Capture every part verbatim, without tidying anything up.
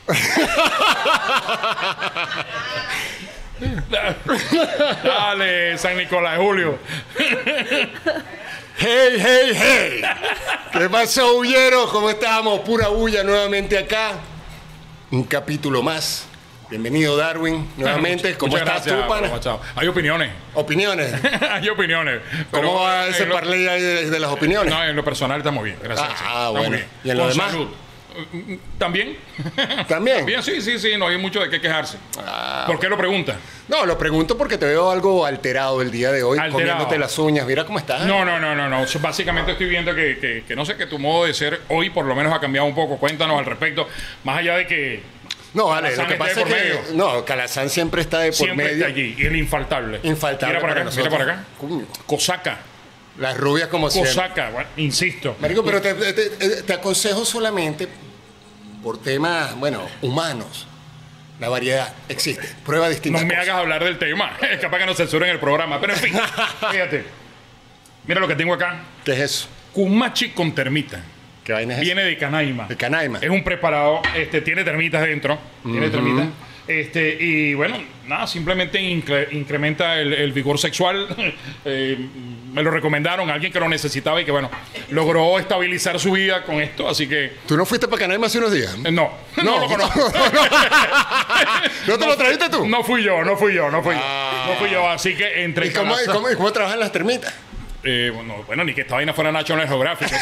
Dale, San Nicolás, Julio. Hey, hey, hey. ¿Qué pasó, bulleros? ¿Cómo estamos? Pura bulla nuevamente acá. Un capítulo más. Bienvenido, Darwin, nuevamente. ¿Cómo Muchas estás gracias, tú, pana? Chao. Hay opiniones. ¿Opiniones? Hay opiniones. ¿Cómo pero, va ese lo, parley ahí de, de las opiniones? No, en lo personal estamos bien, gracias. Ah, sí. ah, Estamos bueno. bien. ¿Y en lo Con demás? salud. ¿También? ¿También? Bien, sí, sí, sí, no hay mucho de qué quejarse. Ah, ¿Por qué lo preguntas? No, lo pregunto porque te veo algo alterado el día de hoy, Alterado. comiéndote las uñas. Mira cómo estás. No, no, no, no, no. Básicamente estoy viendo que, que, que no sé, que tu modo de ser hoy por lo menos ha cambiado un poco. Cuéntanos al respecto. Más allá de que No, vale, Calazán lo que está pasa de es por que... medio. No, Calazán siempre está de por siempre medio. está allí. Y el infaltable. Infaltable Mira para para acá, mira nosotros. para acá. Coño. Cosaca. Las rubias como siempre. Cosaca, bueno, insisto. Marico, pero te, te- te- te aconsejo solamente por temas, bueno, humanos. La variedad existe. Prueba No distintas me cosas. hagas hablar del tema. Es capaz que nos censuren el programa. Pero en fin, fíjate. Mira lo que tengo acá. ¿Qué es eso? Kumachi con termita. ¿Qué vaina es Viene de Canaima. De Canaima. Es un preparado, este, tiene termitas dentro. Tiene termitas. Este, y bueno, nada, simplemente incre- incrementa el, el vigor sexual. Eh, me lo recomendaron a alguien que lo necesitaba y que, bueno, logró estabilizar su vida con esto. Así que, ¿Tú no fuiste para Canaima hace unos días? eh, no, no, lo conozco. ¿No te lo trajiste tú? No fui yo, no fui yo, no fui Ah. yo. No fui yo, así que entre ¿Y cómo, y Calazán- cómo- y cómo trabajan las termitas? Eh, bueno, bueno, ni que esta vaina fuera National Geographic.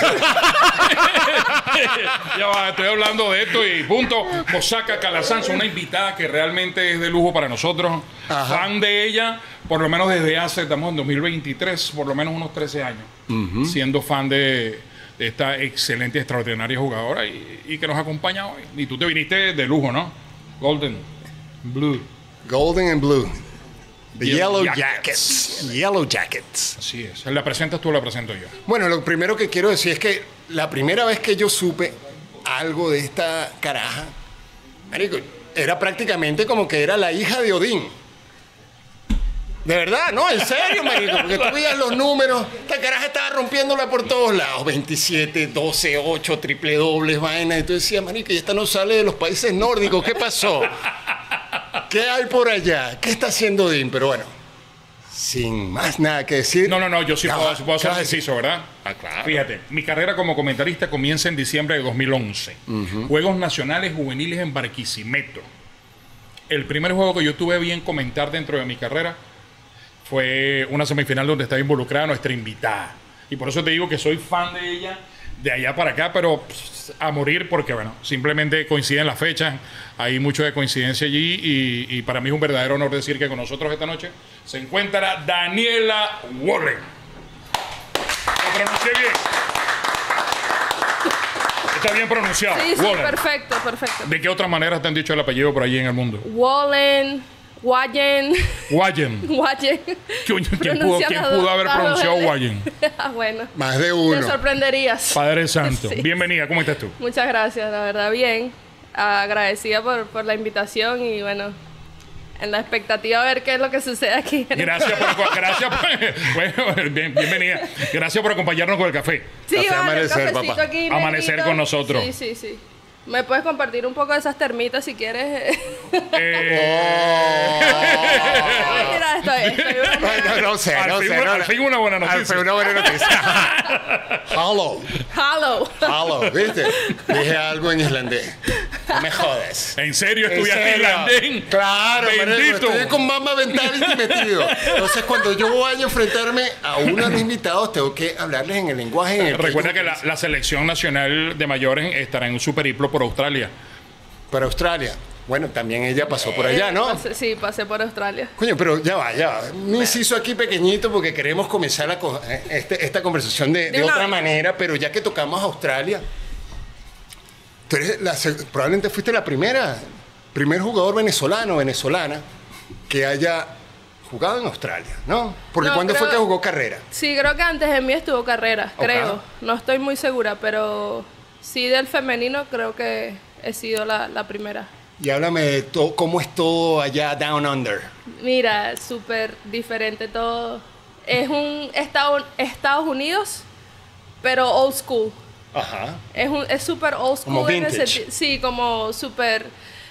Ya va, estoy hablando de esto y punto. Cosaca Calazán, una invitada que realmente es de lujo para nosotros. Ajá. Fan de ella, por lo menos desde hace, estamos en dos mil veintitrés, por lo menos unos trece años, siendo fan de, de esta excelente, extraordinaria jugadora y, y que nos acompaña hoy. Y tú te viniste de lujo, ¿no? Golden, Blue. Golden and Blue. The Yellow Yellow Jackets. Jackets. Yellow Jackets. Así es. ¿La presentas tú o la presento yo? Bueno, lo primero que quiero decir es que la primera vez que yo supe algo de esta caraja, marico, era prácticamente como que era la hija de Odín. De verdad, no, en serio, marico, porque tú veías los números, esta caraja estaba rompiéndola por todos lados, veintisiete, doce, ocho, triple dobles, vainas, y tú decías, marico, y esta no sale de los países nórdicos, ¿qué pasó? ¿Qué hay por allá? ¿Qué está haciendo Odín? Pero bueno, sin más nada que decir. No, no, no, yo sí Ya puedo, va, sí puedo ser ¿qué vas a decir? preciso, ¿verdad? Ah, claro. Fíjate, mi carrera como comentarista comienza en diciembre de dos mil once. Juegos Nacionales Juveniles en Barquisimeto. El primer juego que yo tuve bien comentar dentro de mi carrera fue una semifinal donde estaba involucrada nuestra invitada. Y por eso te digo que soy fan de ella de allá para acá, pero pss, a morir porque, bueno, simplemente coinciden las fechas. Hay mucho de coincidencia allí y, y para mí es un verdadero honor decir que con nosotros esta noche se encuentra Daniela Wallen. Lo pronuncié bien. Está bien pronunciado. Sí, sí, Wallen. perfecto, perfecto. ¿De qué otras maneras te han dicho el apellido por allí en el mundo? Wallen, Wallen, Wallen. Wallen. ¿Quién, quién pudo, quién pudo haber pronunciado Wallen? Ah, bueno. Más de Te uno. sorprenderías. Padre Santo. Sí. Bienvenida, ¿cómo estás tú? Muchas gracias, la verdad, bien. Agradecida por, por la invitación y bueno, en la expectativa de ver qué es lo que sucede aquí. Gracias por, gracias por- bueno, bien- bienvenida. Gracias por acompañarnos con el café. Sí, Café vale, amanecer, un cafecito papá. aquí, Amanecer negrito. con nosotros. Sí, sí, sí. ¿Me puedes compartir un poco de esas termitas si quieres? Eh, Mira, estoy, estoy bromeando. No, no sé, al, no fin, sé. una, no, al fin una buena Al noticia. fin una buena noticia. Hello. Hello. Hello, ¿viste? Dije algo en islandés. No me jodas. ¿En serio ¿En estudiaste serio? irlandés? Claro, marico, Bendito. estoy con Mama Mentality metido. Entonces, cuando yo vaya a enfrentarme a uno de los invitados, tengo que hablarles en el lenguaje en el Recuerda que la, la selección nacional de mayores estará en su periplo por Australia. Para Australia. Bueno, también ella pasó por allá, Eh, ¿no? pasé- sí, pasé por Australia. Coño, pero ya va, ya va. Un inciso aquí pequeñito porque queremos comenzar la co- eh, este- esta conversación de, de De una otra vez. manera, pero ya que tocamos Australia, tú eres la se- probablemente fuiste la primera, primer jugador venezolano, venezolana, que haya jugado en Australia, ¿no? Porque No, ¿cuándo fue creo- que jugó carrera? Sí, creo que antes de mí estuvo carrera, Ok. creo. No estoy muy segura, pero sí del femenino creo que he sido la, la primera. Y háblame de to- cómo es todo allá Down Under. Mira, súper diferente todo. Es un Estado- Estados Unidos, pero old school. Ajá. Es un- es súper old school. Como en el vintage. senti- sí, como súper...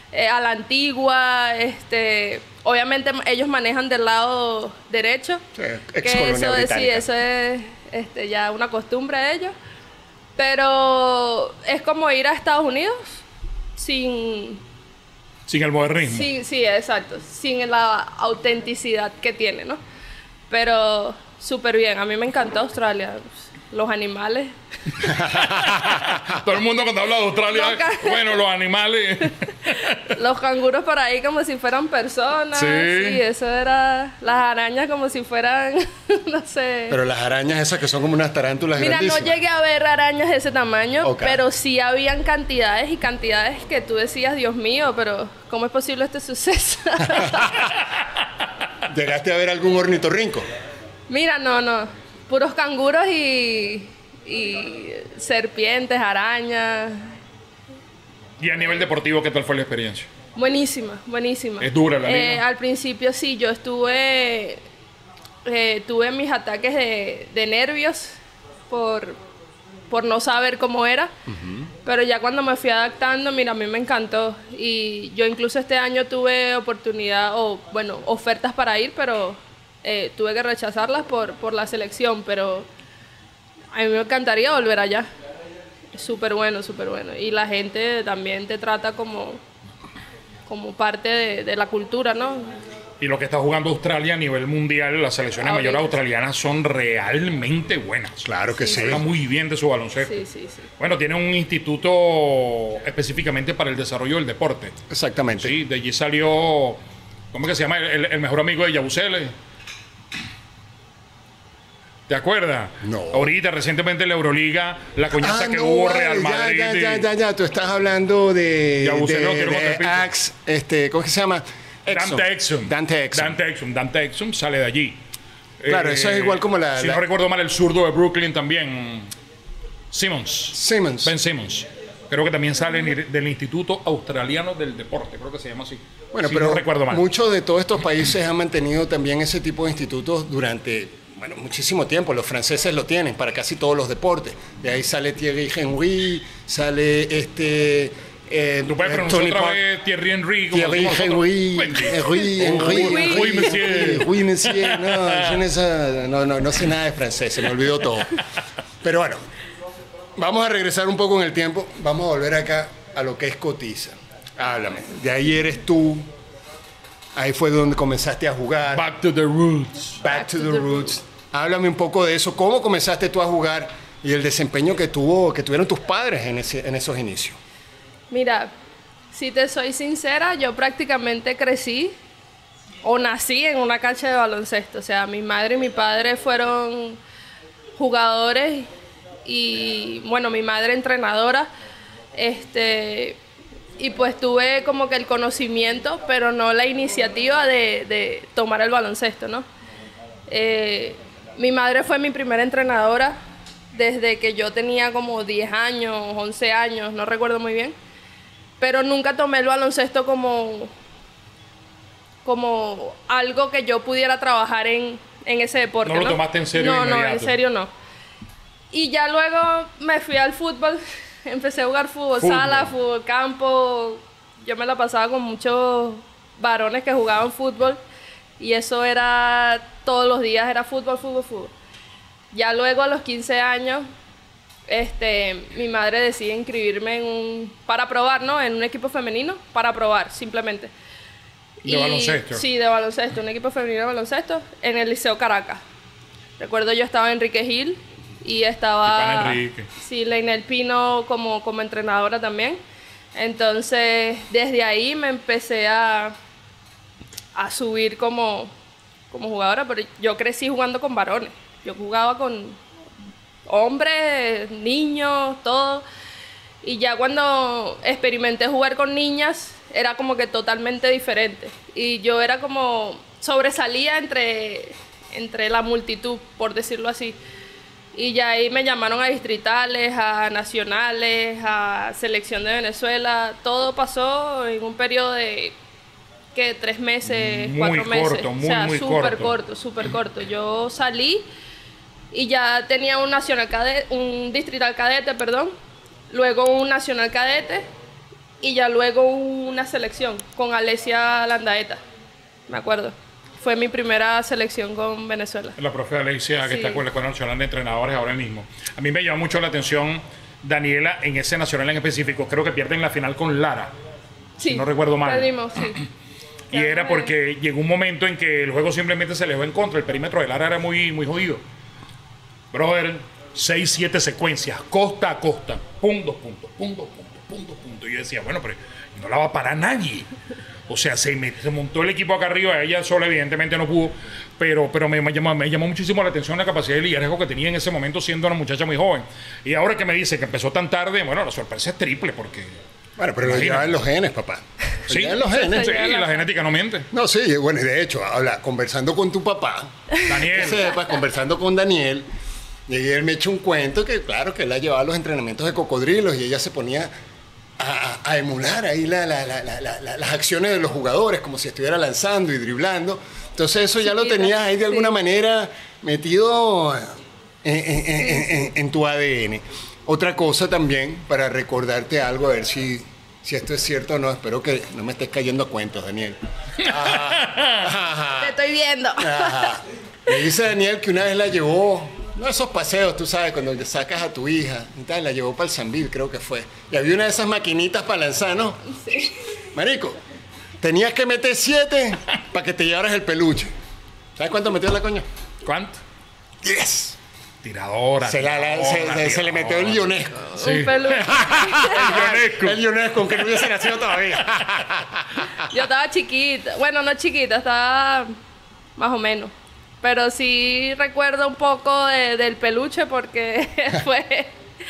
eh, a la antigua, este, obviamente ellos manejan del lado derecho, Sí, que ex-colonia eso es, sí, británica. eso es este, ya una costumbre de ellos, pero es como ir a Estados Unidos sin, Sin el modernismo. sin sí, exacto, sin la autenticidad que tiene, ¿no? Pero súper bien, a mí me encantó Australia, los animales. Todo el mundo cuando habla de Australia, Loca. bueno, los animales. Los canguros por ahí como si fueran personas. Sí. Sí, eso era. Las arañas como si fueran, no sé. Pero las arañas esas que son como unas tarántulas Mira, no grandísimas. llegué a ver arañas de ese tamaño, Ok. pero sí habían cantidades y cantidades que tú decías, Dios mío, pero ¿cómo es posible este suceso? ¿Llegaste a ver algún ornitorrinco? Mira, no, no. Puros canguros y, y serpientes, arañas. Y a nivel deportivo, ¿qué tal fue la experiencia? Buenísima, buenísima. ¿Es dura la Eh, liga? al principio sí, yo estuve, eh, tuve mis ataques de, de nervios por, por no saber cómo era, pero ya cuando me fui adaptando, mira, a mí me encantó. Y yo incluso este año tuve oportunidad, o bueno, ofertas para ir, pero eh, tuve que rechazarlas por, por la selección, pero a mí me encantaría volver allá. Súper bueno, súper bueno. Y la gente también te trata como, como parte de, de la cultura, ¿no? Y lo que está jugando Australia a nivel mundial, las selecciones Ahorita. mayores australianas son realmente buenas. Claro que sí. Habla muy bien de su baloncesto. Sí, sí, sí. Bueno, tiene un instituto específicamente para el desarrollo del deporte. Exactamente. Sí, de allí salió, ¿cómo es que se llama? El, el mejor amigo de Yabusele. ¿Te acuerdas? No. Ahorita, recientemente en la Euroliga, la coñaza Ah, que no, hubo vale, Real ya, Madrid. Ya, y- ya, ya, ya. Tú estás hablando de, Ya, usted de, no quiero de contar pico. Axe, este, ¿cómo es que se llama? Dante Exum. Dante Exum. Dante Exum. Dante Exum sale de allí. Claro, eso es igual como la- Si la- no recuerdo mal, el zurdo de Brooklyn también. Simmons. Simmons. Ben Simmons. Creo que también sale ni- del Instituto Australiano del Deporte. Creo que se llama así. Bueno, Si pero no recuerdo mal. muchos de todos estos países han mantenido también ese tipo de institutos durante, bueno, muchísimo tiempo. Los franceses lo tienen para casi todos los deportes. De ahí sale Thierry Henry, sale este... Eh, Tú puedes eh, pronunciar Tony otra Park- vez Thierry Henry. como Thierry decimos nosotros. Henry, Wendy. Henry, Henry, Oui, Henry, oui, monsieur. oui, monsieur. No, yo no, sé- no, no, no sé nada de francés, se me olvidó todo. Pero bueno, vamos a regresar un poco en el tiempo. Vamos a volver acá a lo que es Cotiza. Háblame. De ahí eres tú. Ahí fue donde comenzaste a jugar. Back to the roots. Back to the roots. Háblame un poco de eso. ¿Cómo comenzaste tú a jugar y el desempeño que tuvo, que tuvieron tus padres en, ese, en esos inicios? Mira, si te soy sincera, yo prácticamente crecí o nací en una cancha de baloncesto. O sea, mi madre y mi padre fueron jugadores y, bueno, mi madre entrenadora. Este, y pues tuve como que el conocimiento, pero no la iniciativa de, de tomar el baloncesto, ¿no? Eh, mi madre fue mi primera entrenadora desde que yo tenía como diez años, once años, no recuerdo muy bien. Pero nunca tomé el baloncesto como, como algo que yo pudiera trabajar en, en ese deporte. No No lo tomaste en serio No, no, inmediato. en serio no. Y ya luego me fui al fútbol, empecé a jugar fútbol, Fútbol. sala, fútbol campo. Yo me la pasaba con muchos varones que jugaban fútbol y eso era todos los días, era fútbol, fútbol, fútbol. Ya luego a los quince años, este, mi madre decide inscribirme en un, para probar, ¿no? En un equipo femenino, para probar, simplemente. ¿De baloncesto? Sí, de baloncesto, un equipo femenino de baloncesto, en el Liceo Caracas. Recuerdo yo estaba Enrique Gil y Mi estaba... pana Enrique. Sí, Leinel Pino como, como entrenadora también. Entonces, desde ahí me empecé a, a subir como, como jugadora, pero yo crecí jugando con varones. Yo jugaba con hombres, niños, todo. Y ya cuando experimenté jugar con niñas, era como que totalmente diferente. Y yo era como, sobresalía entre, entre la multitud, por decirlo así. Y ya ahí me llamaron a distritales, a nacionales, a selección de Venezuela. Todo pasó en un periodo de, ¿qué? Tres meses, Muy cuatro meses. corto, muy, o sea, muy súper corto. corto, súper corto. Yo salí y ya tenía un nacional cadete, un distrital cadete, perdón. Luego un nacional cadete y ya luego una selección con Alesia Landaeta, me acuerdo. Fue mi primera selección con Venezuela. La profe Alesia, que sí. está con la Escuela Nacional de Entrenadores ahora mismo. A mí me llama mucho la atención Daniela en ese nacional en específico. Creo que pierden la final con Lara, sí, si no recuerdo mal. Perdimos, sí. Y era porque llegó un momento en que el juego simplemente se le fue en contra. El perímetro de Lara era muy, muy jodido. Brother, seis, siete secuencias, costa a costa, puntos, puntos, puntos, puntos, puntos, puntos. Y yo decía, bueno, pero no la va a parar nadie. O sea, se, me, se montó el equipo acá arriba, ella sola evidentemente no pudo, pero, pero me, me, llamó, me llamó muchísimo la atención la capacidad de liderazgo que tenía en ese momento siendo una muchacha muy joven. Y ahora que me dice que empezó tan tarde, bueno, la sorpresa es triple porque... Bueno, pero lo llevan los genes, papá. Lo sí, llevan los genes. Sí, y la genética no miente. No, sí, bueno, y de hecho, habla, conversando con tu papá, Daniel. que sepas, conversando con Daniel, y él me echó un cuento que, claro, que él la llevaba a los entrenamientos de cocodrilos y ella se ponía... A, a emular ahí la, la, la, la, la, las acciones de los jugadores, como si estuviera lanzando y driblando. Entonces eso ya sí, lo tenías ahí de alguna sí. manera metido en, en, en, en, en tu A D N. Otra cosa también, para recordarte algo, a ver si, si esto es cierto o no, espero que no me estés cayendo a cuentos, Daniel. Ajá, ajá. Te estoy viendo. Ajá. Me dice Daniel que una vez la llevó... No, esos paseos, tú sabes, cuando le sacas a tu hija y tal, la llevó para el Sambil, creo que fue. Y había una de esas maquinitas para lanzar, ¿no? Sí. Marico, tenías que meter siete para que te llevaras el peluche. ¿Sabes cuánto metió la coña? ¿Cuánto? Diez. Tiradora. Se, la, la, tiradora, se, tiradora. se le metió el Ionesco. Sí. Un peluche. el Ionesco. El Ionesco, aunque no hubiese nacido todavía. Yo estaba chiquita. Bueno, no chiquita, estaba más o menos. Pero sí recuerdo un poco de, del peluche porque fue,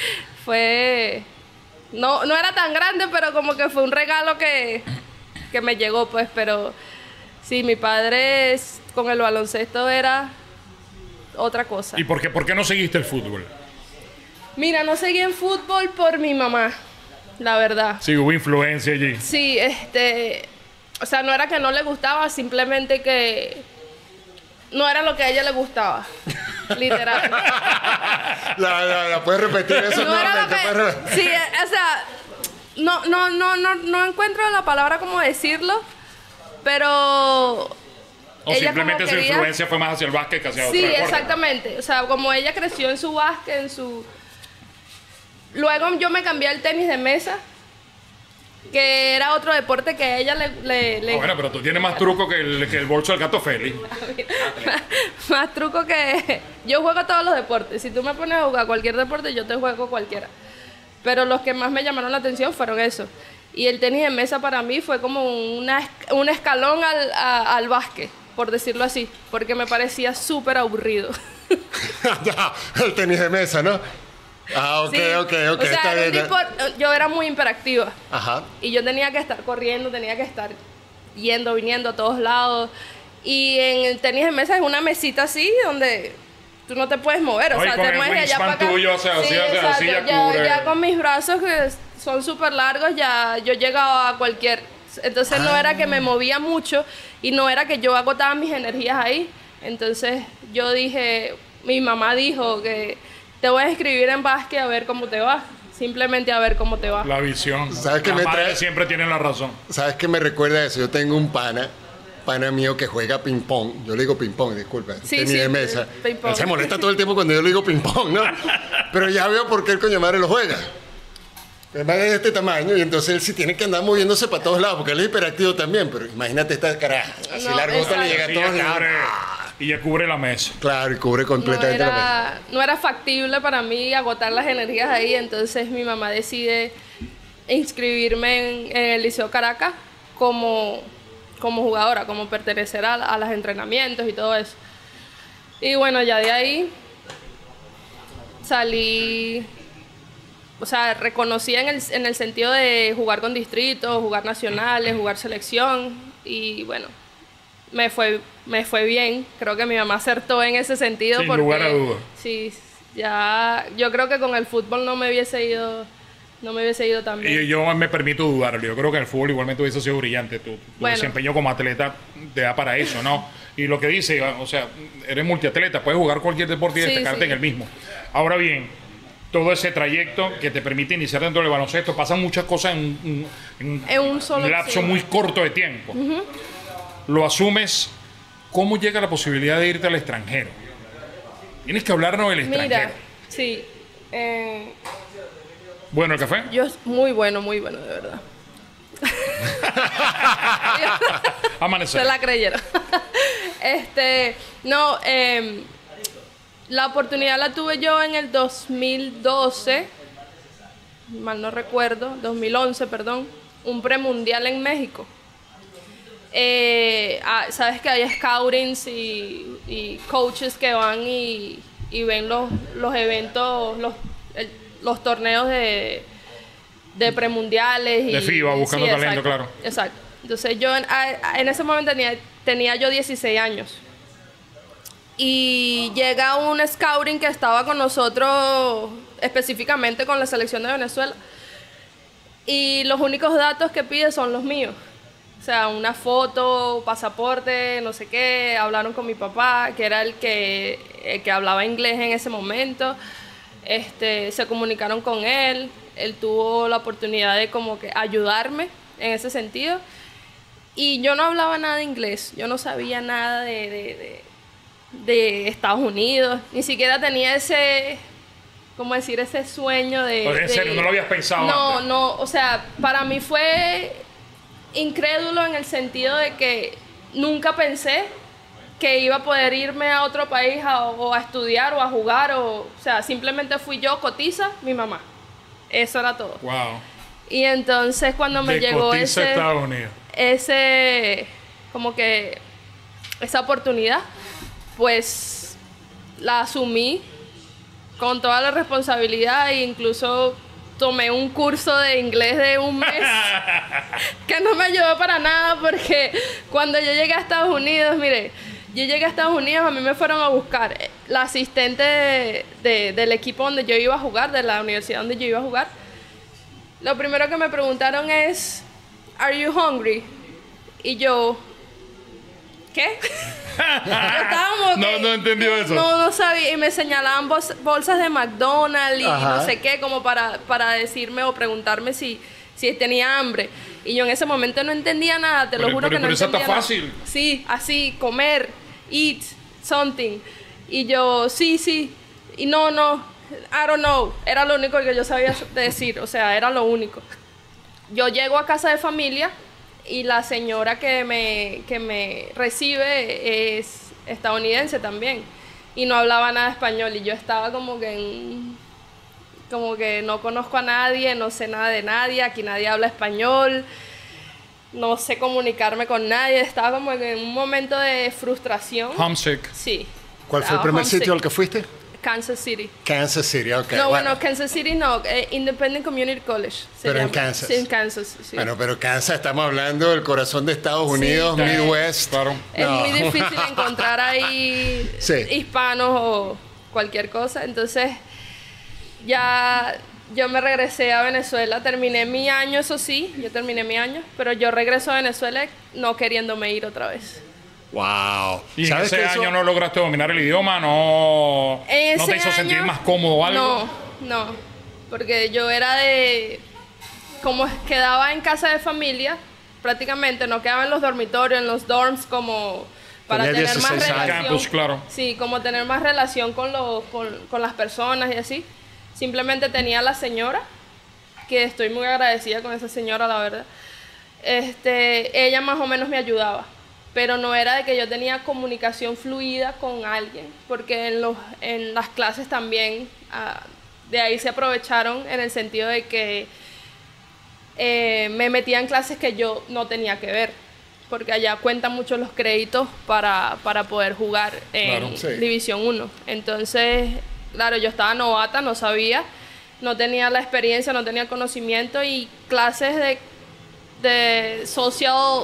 fue, no, no era tan grande, pero como que fue un regalo que, que me llegó, pues. Pero sí, mi padre es, con el baloncesto era otra cosa. ¿Y por qué, por qué no seguiste el fútbol? Mira, no seguí en fútbol por mi mamá, la verdad. Sí, hubo influencia allí. Sí, este, o sea, no era que no le gustaba, simplemente que... no era lo que a ella le gustaba, literal. La, la, la puedes repetir eso. No era lo que, sí, o sea, no, no, no, no, no encuentro la palabra como decirlo, pero o ella simplemente su quería, influencia fue más hacia el básquet que hacia sí, otro deporte. Exactamente. O sea, como ella creció en su básquet, en su... Luego yo me cambié al tenis de mesa, que era otro deporte que a ella le... le, le... Oh, bueno, pero tú tienes más truco que el, que el bolso del gato Félix. más, más truco que... Yo juego todos los deportes. Si tú me pones a jugar cualquier deporte, yo te juego cualquiera. Pero los que más me llamaron la atención fueron esos. Y el tenis de mesa para mí fue como una, un escalón al, a, al básquet, por decirlo así, porque me parecía súper aburrido. El tenis de mesa, ¿no? Ah, ok, sí. ok, ok. O sea, está era bien. un tipo, yo era muy hiperactiva. Ajá. Y yo tenía que estar corriendo, tenía que estar yendo, viniendo a todos lados. Y en el tenis de mesa es una mesita así donde tú no te puedes mover. O Ay, sea, con te el mueves de allá para acá. tuyo, o sea, sí, así, o sea, así ya, ya, cubre. ya con mis brazos que son súper largos, ya yo llegaba a cualquier... Entonces ah. no era que me movía mucho y no era que yo agotaba mis energías ahí. Entonces yo dije, mi mamá dijo que te voy a escribir en básquet a ver cómo te va. Simplemente a ver cómo te va. La visión. ¿Sabes qué Las me madres trae? siempre tienen la razón. ¿Sabes qué me recuerda eso? Yo tengo un pana, pana mío que juega ping-pong. Yo le digo ping-pong, disculpa. Sí, tenis sí, de mesa. ping-pong. Él se molesta todo el tiempo cuando yo le digo ping-pong, ¿no? Pero ya veo por qué el coño madre lo juega. El man es de este tamaño y entonces él sí tiene que andar moviéndose para todos lados porque él es hiperactivo también. Pero imagínate esta caraja. Así No, largota le llega a Y todos ya lados. cubre, y ya cubre la mesa. Claro, y cubre No completamente la mesa. era, no era factible para mí agotar las energías ahí, entonces mi mamá decide inscribirme en, en el Liceo Caracas como, como jugadora, como pertenecer a, a los entrenamientos y todo eso. Y bueno, ya de ahí salí, o sea, reconocí en el, en el sentido de jugar con distritos, jugar nacionales, jugar selección y bueno, me fue, me fue bien. Creo que mi mamá acertó en ese sentido. Sin porque, lugar a dudas. Sí, ya, yo creo que con el fútbol no me hubiese ido, no me hubiese ido tan bien. Y yo me permito dudar. Yo creo que el fútbol igualmente hubiese sido brillante. Tu, tu Bueno. desempeño como atleta te da para eso, ¿no? Y lo que dice, o sea, eres multiatleta, puedes jugar cualquier deporte y Sí, destacarte sí. en el mismo. Ahora bien, todo ese trayecto que te permite iniciar dentro del baloncesto. Pasan muchas cosas en, en, en, en un solo lapso sí. muy corto de tiempo. Uh-huh. Lo asumes. ¿Cómo llega la posibilidad de irte al extranjero? Tienes que hablarnos del extranjero. Mira, sí. Eh, ¿Bueno el café? Yo, muy bueno, muy bueno, de verdad. Amanecer. Se la creyeron. este, no, eh, la oportunidad la tuve yo en el dos mil doce, mal no recuerdo, dos mil once, perdón, un premundial en México. Eh, ah, sabes que hay scoutings y, y coaches que van y, y ven los, los eventos, los, el, los torneos de, de premundiales. Y, de FIBA, buscando sí, talento, exacto, claro. Exacto. Entonces yo en, a, en ese momento tenía, tenía yo dieciséis años. Y llega un scouting que estaba con nosotros, específicamente con la selección de Venezuela. Y los únicos datos que pide son los míos. O sea, una foto, pasaporte, no sé qué. Hablaron con mi papá, que era el que, el que hablaba inglés en ese momento. Este, se comunicaron con él. Él tuvo la oportunidad de como que ayudarme en ese sentido. Y yo no hablaba nada de inglés. Yo no sabía nada de, de, de, de Estados Unidos. Ni siquiera tenía ese, ¿cómo decir? Ese sueño de... ¿En serio? de, ¿No lo habías pensado No, antes? no. O sea, para mí fue... incrédulo en el sentido de que nunca pensé que iba a poder irme a otro país a, o a estudiar o a jugar o, o sea, simplemente fui yo, cotiza, mi mamá. Eso era todo. Wow. Y entonces cuando me de llegó cotiza ese Estados Unidos. ese como que esa oportunidad, pues la asumí con toda la responsabilidad e incluso tomé un curso de inglés de un mes que no me ayudó para nada porque cuando yo llegué a Estados Unidos, mire, yo llegué a Estados Unidos, a mí me fueron a buscar la asistente de, de, del equipo donde yo iba a jugar, de la universidad donde yo iba a jugar. Lo primero que me preguntaron es, ¿Are you hungry? Y yo, ¿qué? Yo estaba como no, que, no entendió eso. No, no sabía. Y me señalaban bol- bolsas de McDonald's y Ajá. no sé qué, como para, para decirme o preguntarme si, si tenía hambre. Y yo en ese momento no entendía nada, te lo Pero- juro pero- que no pero eso está entendía nada. fácil. Sí, así, comer, eat, something. Y yo, sí, sí. Y no, no, I don't know. Era lo único que yo sabía decir, o sea, era lo único. Yo llego a casa de familia y la señora que me, que me recibe es estadounidense también y no hablaba nada español y yo estaba como que en, como que no conozco a nadie, no sé nada de nadie, aquí nadie habla español, no sé comunicarme con nadie, estaba como en un momento de frustración. Homesick. Sí. ¿Cuál fue el Estaba primer homesick. sitio al que fuiste? Kansas City. Kansas City, ok. No, bueno, Kansas City no, eh, Independent Community College. se Pero en llama. Kansas. Sí, en Kansas, sí. Bueno, pero Kansas, estamos hablando del corazón de Estados Sí, Unidos, que- Midwest. Claro. Es No. muy difícil encontrar ahí Sí. hispanos o cualquier cosa. Entonces, ya yo me regresé a Venezuela. Terminé mi año, eso sí, yo terminé mi año, pero yo regreso a Venezuela no queriéndome ir otra vez. Wow. Y en ¿Sabes ese que eso- año no lograste dominar el idioma, no, En no te ese hizo sentir año, más cómodo o algo. No, no, porque yo era de... Como quedaba en casa de familia, prácticamente, no quedaba en los dormitorios, en los dorms, como para Tenía tener más dieciséis años. relación. Campus, claro. Sí, como tener más relación con, los, con, con las personas y así. Simplemente tenía a la señora, que estoy muy agradecida con esa señora, la verdad. Este, ella más o menos me ayudaba, pero no era de que yo tenía comunicación fluida con alguien, porque en, los, en las clases también, ah, de ahí se aprovecharon en el sentido de que eh, me metía en clases que yo no tenía que ver, porque allá cuentan mucho los créditos para, para poder jugar en Claro, sí. División uno. Entonces, claro, yo estaba novata, no sabía, no tenía la experiencia, no tenía el conocimiento, y clases de, de social,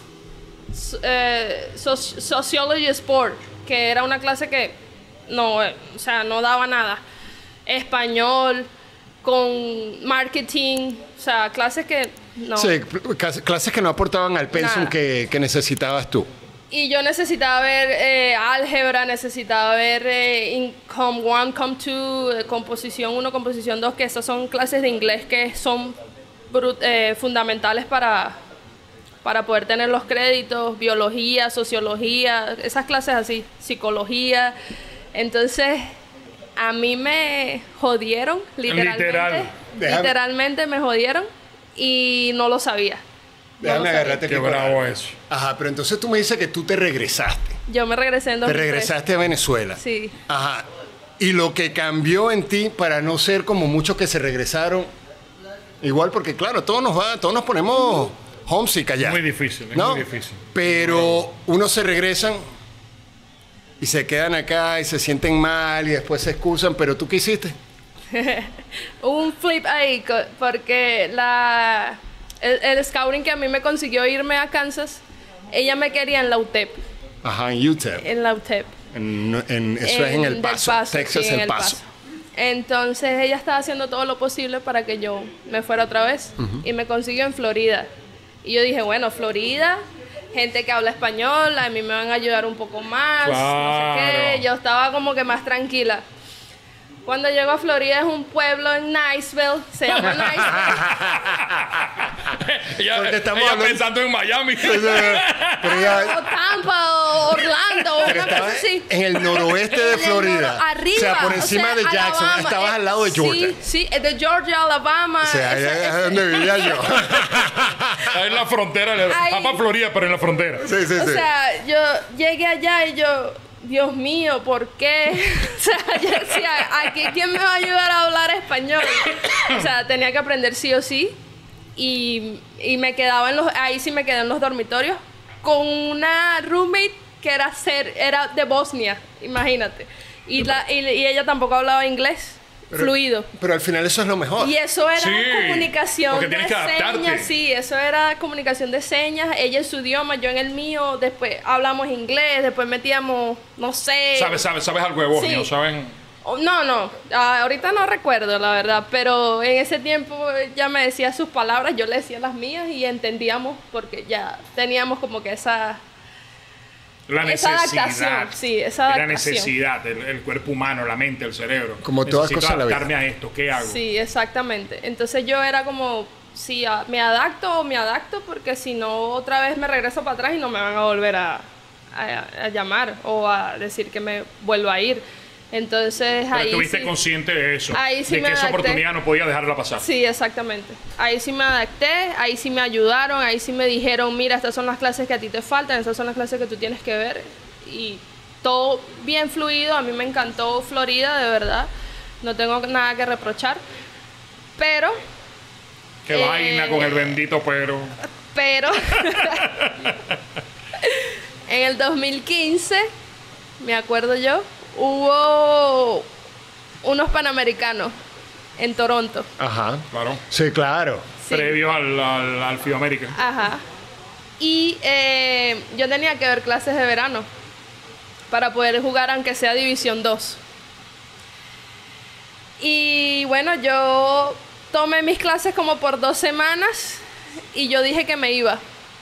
eh, soci- Sociology Sport, que era una clase que no, eh, o sea, no daba nada. Español, con marketing, o sea, clases que no. Sí, clas- clases que no aportaban al pensum Nada. que, que necesitabas tú. Y yo necesitaba ver eh, álgebra, necesitaba ver eh, in, com uno, com dos, eh, composición uno, composición dos, que esas son clases de inglés que son brut, eh, fundamentales para, para poder tener los créditos, biología, sociología, esas clases así, psicología. Entonces, a mí me jodieron, literalmente. Literal. Literalmente me jodieron y no lo sabía. Déjame no agarrarte Qué aquí. bravo eso. Ajá, pero entonces tú me dices que tú te regresaste. Yo me regresé en dos Te mil tres. regresaste a Venezuela. Sí. Ajá. Y lo que cambió en ti para no ser como muchos que se regresaron, igual porque claro, todos nos va, todos nos ponemos homesick allá. Muy difícil, es ¿no? muy difícil. Pero unos se regresan y se quedan acá y se sienten mal y después se excusan, pero ¿tú qué hiciste? Un flip ahí, co- porque la, el, el scouting que a mí me consiguió irme a Kansas, ella me quería en la U T E P. Ajá, en U T E P. En la U T E P. En, en- eso es en El Del Paso, Texas, sí, en El Paso. Entonces ella estaba haciendo todo lo posible para que yo me fuera otra vez y me consiguió en Florida. Y yo dije, bueno, Florida, gente que habla español, a mí me van a ayudar un poco más, no sé qué. Claro. Yo estaba como que más tranquila. Cuando llego a Florida es un pueblo en Niceville, se llama Niceville. ella Porque estamos ella hablando- pensando en Miami. Pero ya- O Tampa, o Orlando, o pero una cosa estaba así. en el noroeste de En el Florida. noro- arriba. O sea, por encima o sea, de Jackson. Alabama, Estabas eh, al lado de Georgia. Sí, sí, eh, de Georgia, Alabama. O sea, esa- allá esa- es donde vivía yo. Ahí en la frontera. Ahí. Va para Florida, pero en la frontera. Sí, sí, O sí. sea, yo llegué allá y yo, Dios mío, ¿por qué? O sea, yo decía, ¿aquí quién me va a ayudar a hablar español? O sea, tenía que aprender sí o sí. Y, y me quedaba en los, ahí sí me quedé en los dormitorios con una roommate que era, ser, era de Bosnia, imagínate. Y, la, y, y ella tampoco hablaba inglés Pero- fluido. Pero al final eso es lo mejor. Y eso era Sí, comunicación porque de tienes que adaptarte. señas, sí, eso era comunicación de señas, ella en su idioma, yo en el mío, después hablamos inglés, después metíamos, no sé. ¿Sabes, sabes, sabes algo de Bosnia? Sí. ¿Saben? Oh, No, no, ah, ahorita no recuerdo la verdad, pero en ese tiempo ya me decía sus palabras, yo le decía las mías y entendíamos porque ya teníamos como que esa... La Esa necesidad. adaptación, sí, esa La adaptación. necesidad, el, el cuerpo humano, la mente, el cerebro. Como todas Necesito cosas en la vida. adaptarme a esto, ¿qué hago? Sí, exactamente. Entonces yo era como, si a- me adapto o me adapto, porque si no, otra vez me regreso para atrás y no me van a volver a, a- a llamar o a decir que me vuelvo a ir. Entonces Pero ahí estuviste sí, consciente de eso, Ahí sí de me que esa adapté. oportunidad no podía dejarla pasar. Sí, exactamente. Ahí sí me adapté, ahí sí me ayudaron, ahí sí me dijeron, mira, estas son las clases que a ti te faltan, estas son las clases que tú tienes que ver. Y todo bien fluido, a mí me encantó Florida, de verdad. No tengo nada que reprochar. Pero, Qué Eh, vaina con el bendito pero. pero, en el dos mil quince, me acuerdo yo, hubo unos panamericanos en Toronto. Ajá. Claro. Sí, claro. Sí. Previo al, al, al FIBA América. Ajá. Y eh, yo tenía que ver clases de verano para poder jugar aunque sea División dos. Y bueno, yo tomé mis clases como por dos semanas y yo dije que me iba.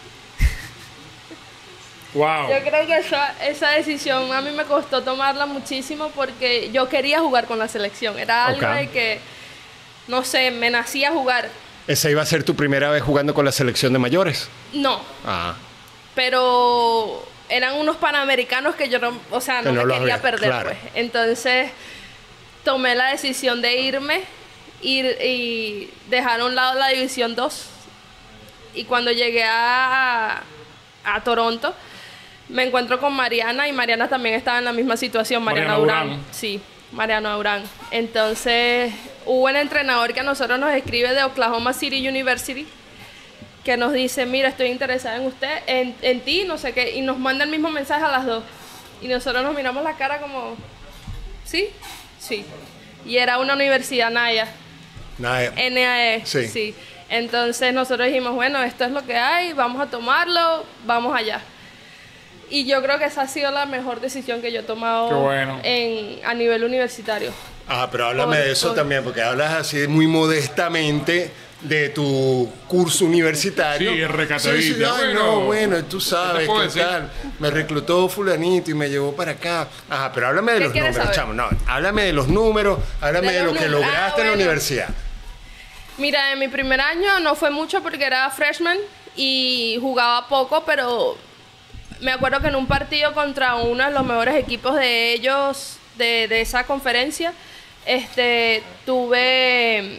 Wow. Yo creo que esa, esa decisión a mí me costó tomarla muchísimo porque yo quería jugar con la selección. Era algo Ok. de que, no sé, me nacía jugar. ¿Esa iba a ser tu primera vez jugando con la selección de mayores? No, Ah. pero eran unos panamericanos que yo no, o sea, Que no, no me los quería había- perder, claro. pues. Entonces, tomé la decisión de irme ir, y dejar a un lado la División dos. Y cuando llegué a, a Toronto, me encuentro con Mariana y Mariana también estaba en la misma situación, Mariana, Mariana Durán. Durán. Sí, Mariana Durán. Entonces, hubo un entrenador que a nosotros nos escribe de Oklahoma City University que nos dice, mira, estoy interesada en usted, en, en ti, no sé qué, y nos manda el mismo mensaje a las dos. Y nosotros nos miramos la cara como, ¿sí? Sí. Y era una universidad Naya, Nada. N A E. Sí. Sí. Entonces nosotros dijimos, bueno, esto es lo que hay, vamos a tomarlo, vamos allá. Y yo creo que esa ha sido la mejor decisión que yo he tomado Qué bueno. en, a nivel universitario. Ah, pero háblame Por- de eso por- también, porque hablas así muy modestamente, de tu curso universitario. Sí, es recatadita. Sí, sí, ay, bueno, no, bueno, tú sabes puedo qué decir? tal. Me reclutó fulanito y me llevó para acá. Ajá, pero háblame de ¿Qué los quieres números, saber? chamo. No, háblame de los números, háblame De de, los lo que números. lograste Ah, en la bueno. universidad. Mira, en mi primer año no fue mucho porque era freshman y jugaba poco, pero me acuerdo que en un partido contra uno de los mejores equipos de ellos, de, de esa conferencia, este, tuve...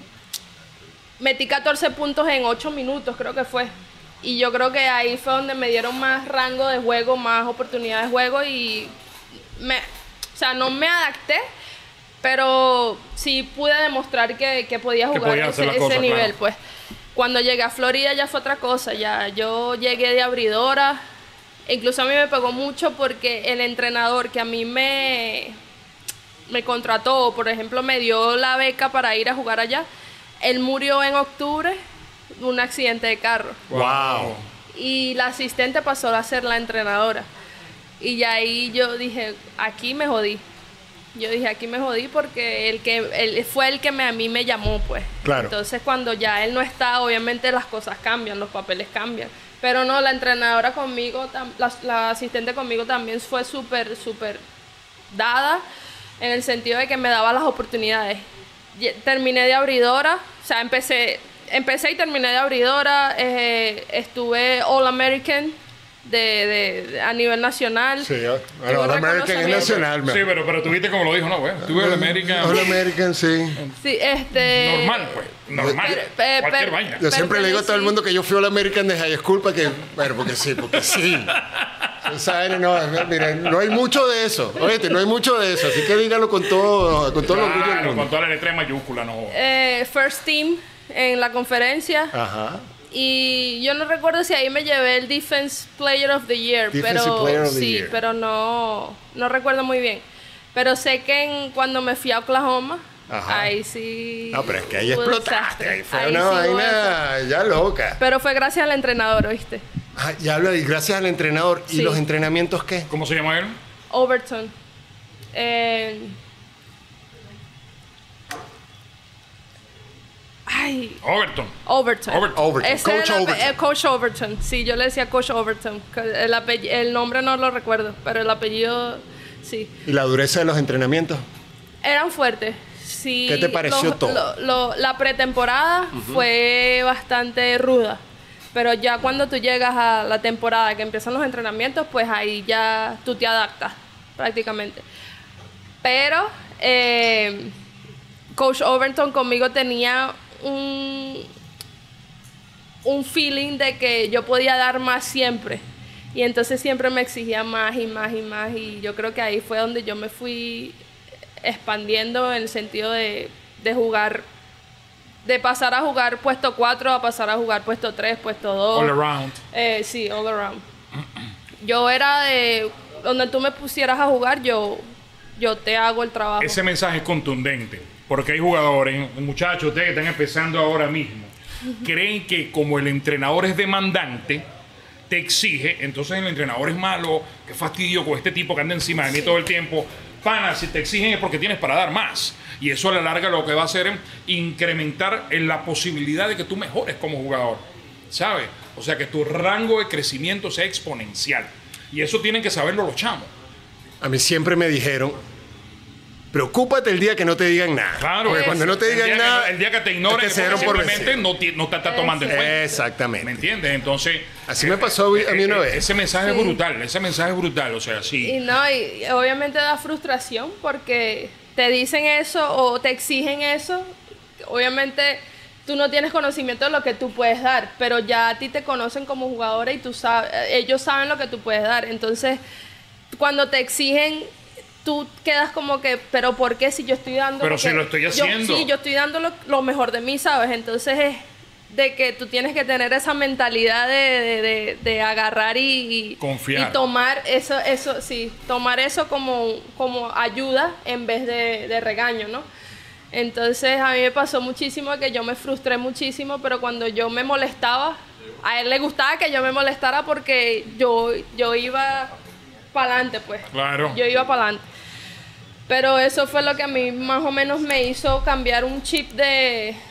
Metí catorce puntos en ocho minutos, creo que fue. Y yo creo que ahí fue donde me dieron más rango de juego, más oportunidad de juego y... Me, o sea, no me adapté, pero sí pude demostrar que, que podía Que jugar podía hacer ese, las ese cosas, nivel, claro. pues. Cuando llegué a Florida ya fue otra cosa, ya yo llegué de abridora. Incluso a mí me pegó mucho porque el entrenador que a mí me, me contrató, por ejemplo, me dio la beca para ir a jugar allá, él murió en octubre de un accidente de carro. Wow. Y la asistente pasó a ser la entrenadora. Y ya ahí yo dije, aquí me jodí. Yo dije, aquí me jodí porque el que él fue el que me, a mí me llamó, pues. Claro. Entonces, cuando ya él no está, obviamente las cosas cambian, los papeles cambian. Pero no, la entrenadora conmigo, tam- la, la asistente conmigo también fue súper, súper dada en el sentido de que me daba las oportunidades. Ye- Terminé de abridora, o sea, empecé, empecé y terminé de abridora, eh, estuve All American de, de, de- a nivel nacional. Sí, bueno, Tuve All American es reconocimiento. nacional. Sí, pero, pero tuviste como lo dijo, no, güey. Tuve el América. All American, sí. Sí, este... Normal, pues. Normal. Pero- pero- Cualquier pero- vaina. Yo siempre le digo a todo el Pertenecí- mundo que yo fui All American de High School para que... Bueno, porque sí, porque sí. ¿Saben? No, mira, no hay mucho de eso. Oye, no hay mucho de eso. Así que dígalo con todo, con todo lo orgullo del Claro, mundo. con toda la letra de mayúscula, no. eh, first team en la conferencia. Ajá. Y yo no recuerdo si ahí me llevé el Defense Player of the Year, Defensive pero Player of the sí, Year. pero no, no recuerdo muy bien. Pero sé que en, cuando me fui a Oklahoma, Ajá. ahí sí. No, pero es que ahí hubo explotaste. desastre. Ahí fue Ahí una sí hubo desastre. vaina ya loca. Pero fue gracias al entrenador, ¿oíste? Ah, ya hablo, y gracias al entrenador. ¿Y Sí. los entrenamientos qué? ¿Cómo se llama él? Overton. Eh, Ay, Overton. Overton. Overton. Overton. Ese Coach es el ape- Overton. eh, Coach Overton. Sí, yo le decía Coach Overton. Que El, apell- el nombre no lo recuerdo, pero el apellido sí. ¿Y la dureza de los entrenamientos? Eran fuertes. Sí, ¿Qué te pareció lo- todo? lo- lo- la pretemporada fue bastante ruda. Pero ya cuando tú llegas a la temporada, que empiezan los entrenamientos, pues ahí ya tú te adaptas prácticamente. Pero eh, Coach Overton conmigo tenía un, un feeling de que yo podía dar más siempre. Y entonces siempre me exigía más y más y más. Y yo creo que ahí fue donde yo me fui expandiendo en el sentido de, de jugar, de pasar a jugar puesto cuatro a pasar a jugar puesto tres, puesto dos. All around. Eh, sí, all around. Yo era de donde tú me pusieras a jugar, yo, yo te hago el trabajo. Ese mensaje es contundente. Porque hay jugadores, muchachos, ustedes que están empezando ahora mismo, creen que como el entrenador es demandante, te exige, entonces el entrenador es malo, qué fastidio con este tipo que anda encima de mí todo el tiempo. Pana, si te exigen es porque tienes para dar más. Y eso a la larga lo que va a hacer es incrementar en la posibilidad de que tú mejores como jugador. ¿Sabes? O sea, que tu rango de crecimiento sea exponencial. Y eso tienen que saberlo los chamos. A mí siempre me dijeron, preocúpate el día que no te digan nada. Claro. Porque Es- cuando no te El digan día, nada, que, el día que te ignoren es que es se porque dieron por simplemente vencido. no, ti- no te está tomando en cuenta. ¿Me Exactamente. entiendes? Entonces... Así me pasó a mí una eh, vez. Ese mensaje Sí. es brutal. Ese mensaje es brutal. O sea, Y sí. no, y obviamente da frustración porque te dicen eso o te exigen eso. Obviamente tú no tienes conocimiento de lo que tú puedes dar, pero ya a ti te conocen como jugadora y tú sabes, ellos saben lo que tú puedes dar. Entonces, cuando te exigen, tú quedas como que, pero ¿por qué si yo estoy dando? Pero lo si que- lo estoy yo- haciendo. sí, yo estoy dando lo, lo mejor de mí, ¿sabes? Entonces es de que tú tienes que tener esa mentalidad de, de- de- de agarrar y, y- Confiar. y tomar eso, eso, sí, tomar eso como, como ayuda en vez de, de regaño, ¿no? Entonces a mí me pasó muchísimo que yo me frustré muchísimo, pero cuando yo me molestaba, a él le gustaba que yo me molestara porque yo, yo iba para adelante, pues. Claro. Yo iba para adelante. Pero eso fue lo que a mí más o menos me hizo cambiar un chip de,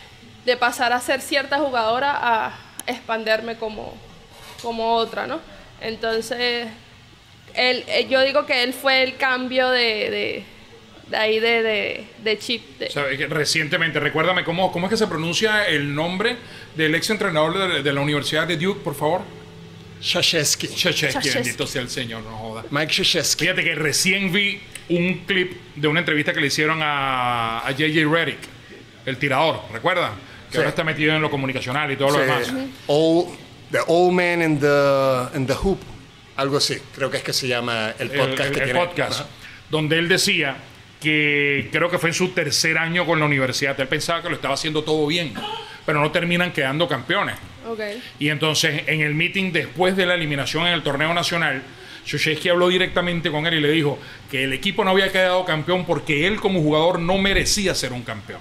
de pasar a ser cierta jugadora a expanderme como, como otra, ¿no? Entonces, él, él- yo digo que él fue el cambio de, de, de ahí de, de, de chip. de- O sea, es que recientemente, recuérdame, ¿cómo, ¿cómo es que se pronuncia el nombre del ex entrenador de, de la Universidad de Duke, por favor? Krzyzewski. Krzyzewski, Krzyzewski. bendito sea el Señor, no joda. Mike Krzyzewski. Fíjate que recién vi un clip de una entrevista que le hicieron a, a J J Redick, el tirador, ¿recuerdan? Que Sí. ahora está metido en lo comunicacional y todo lo Sí. demás. Old- the Old Man in the, in the Hoop. Algo así. Creo que es que se llama el El, podcast el- que el tiene. podcast, Ajá. donde él decía que creo que fue en su tercer año con la universidad. Él pensaba que lo estaba haciendo todo bien, pero no terminan quedando campeones. Ok. Y entonces, en el meeting después de la eliminación en el torneo nacional, Krzyzewski habló directamente con él y le dijo que el equipo no había quedado campeón porque él como jugador no merecía ser un campeón.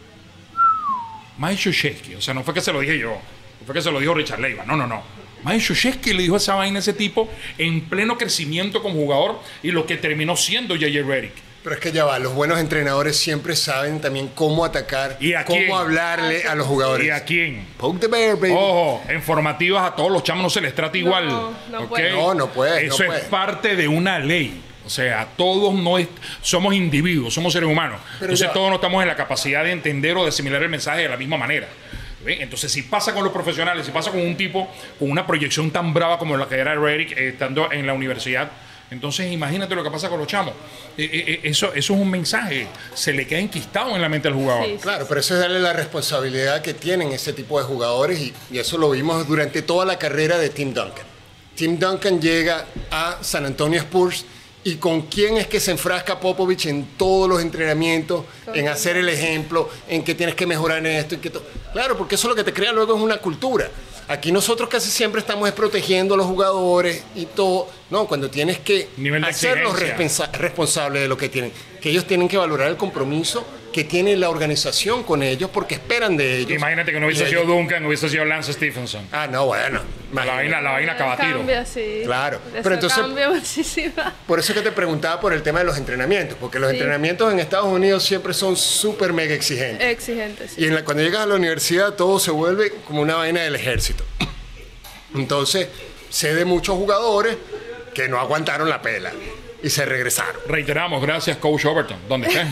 Mike Krzyzewski, o sea, no fue que se lo dije yo, no fue que se lo dijo Richard Leiva, no, no, no. Mike Krzyzewski le dijo esa vaina a ese tipo en pleno crecimiento como jugador y lo que terminó siendo J J Redick. Pero es que ya va, los buenos entrenadores siempre saben también cómo atacar, ¿Y a cómo quién? hablarle a los jugadores. ¿Y a quién? Poke the bear, baby. Ojo, en formativas a todos los chamos no se les trata igual. no ¿ok? puede. No, no puede, Eso no es puede. parte de una ley. O sea, todos no es, somos individuos, somos seres humanos. Pero Entonces ya- todos no estamos en la capacidad de entender o de asimilar el mensaje de la misma manera. ¿Ve? Entonces, si pasa con los profesionales, si pasa con un tipo con una proyección tan brava como la que era Redick eh, estando en la universidad, entonces imagínate lo que pasa con los chamos. Eh, eh, eh, eso, eso es un mensaje, se le queda enquistado en la mente al jugador. Sí. Claro, pero eso es darle la responsabilidad que tienen ese tipo de jugadores y, y eso lo vimos durante toda la carrera de Tim Duncan. Tim Duncan llega a San Antonio Spurs y con quién es que se enfrasca Popovich en todos los entrenamientos, en hacer el ejemplo, en que tienes que mejorar en esto y que todo. Claro, porque eso lo que te crea luego es una cultura. Aquí nosotros casi siempre estamos protegiendo a los jugadores y todo. No, cuando tienes que Nivel de hacerlos exigencia. responsa- responsables de lo que tienen. Que ellos tienen que valorar el compromiso que tiene la organización con ellos porque esperan de ellos. Imagínate que no hubiese Y sido ellos- Duncan, hubiese sido Lance Stephenson. Ah, no, bueno. La imagínate. vaina, la vaina acaba a tiro. Cambia, sí. Claro, Eso pero entonces- cambia muchísimo. Por eso es que te preguntaba por el tema de los entrenamientos, porque los Sí. entrenamientos en Estados Unidos siempre son súper mega exigentes. Exigente, sí. Y en la- cuando llegas a la universidad todo se vuelve como una vaina del ejército. Entonces, sé de muchos jugadores que no aguantaron la pela y se regresaron. Reiteramos, gracias, Coach Overton. ¿Dónde estés?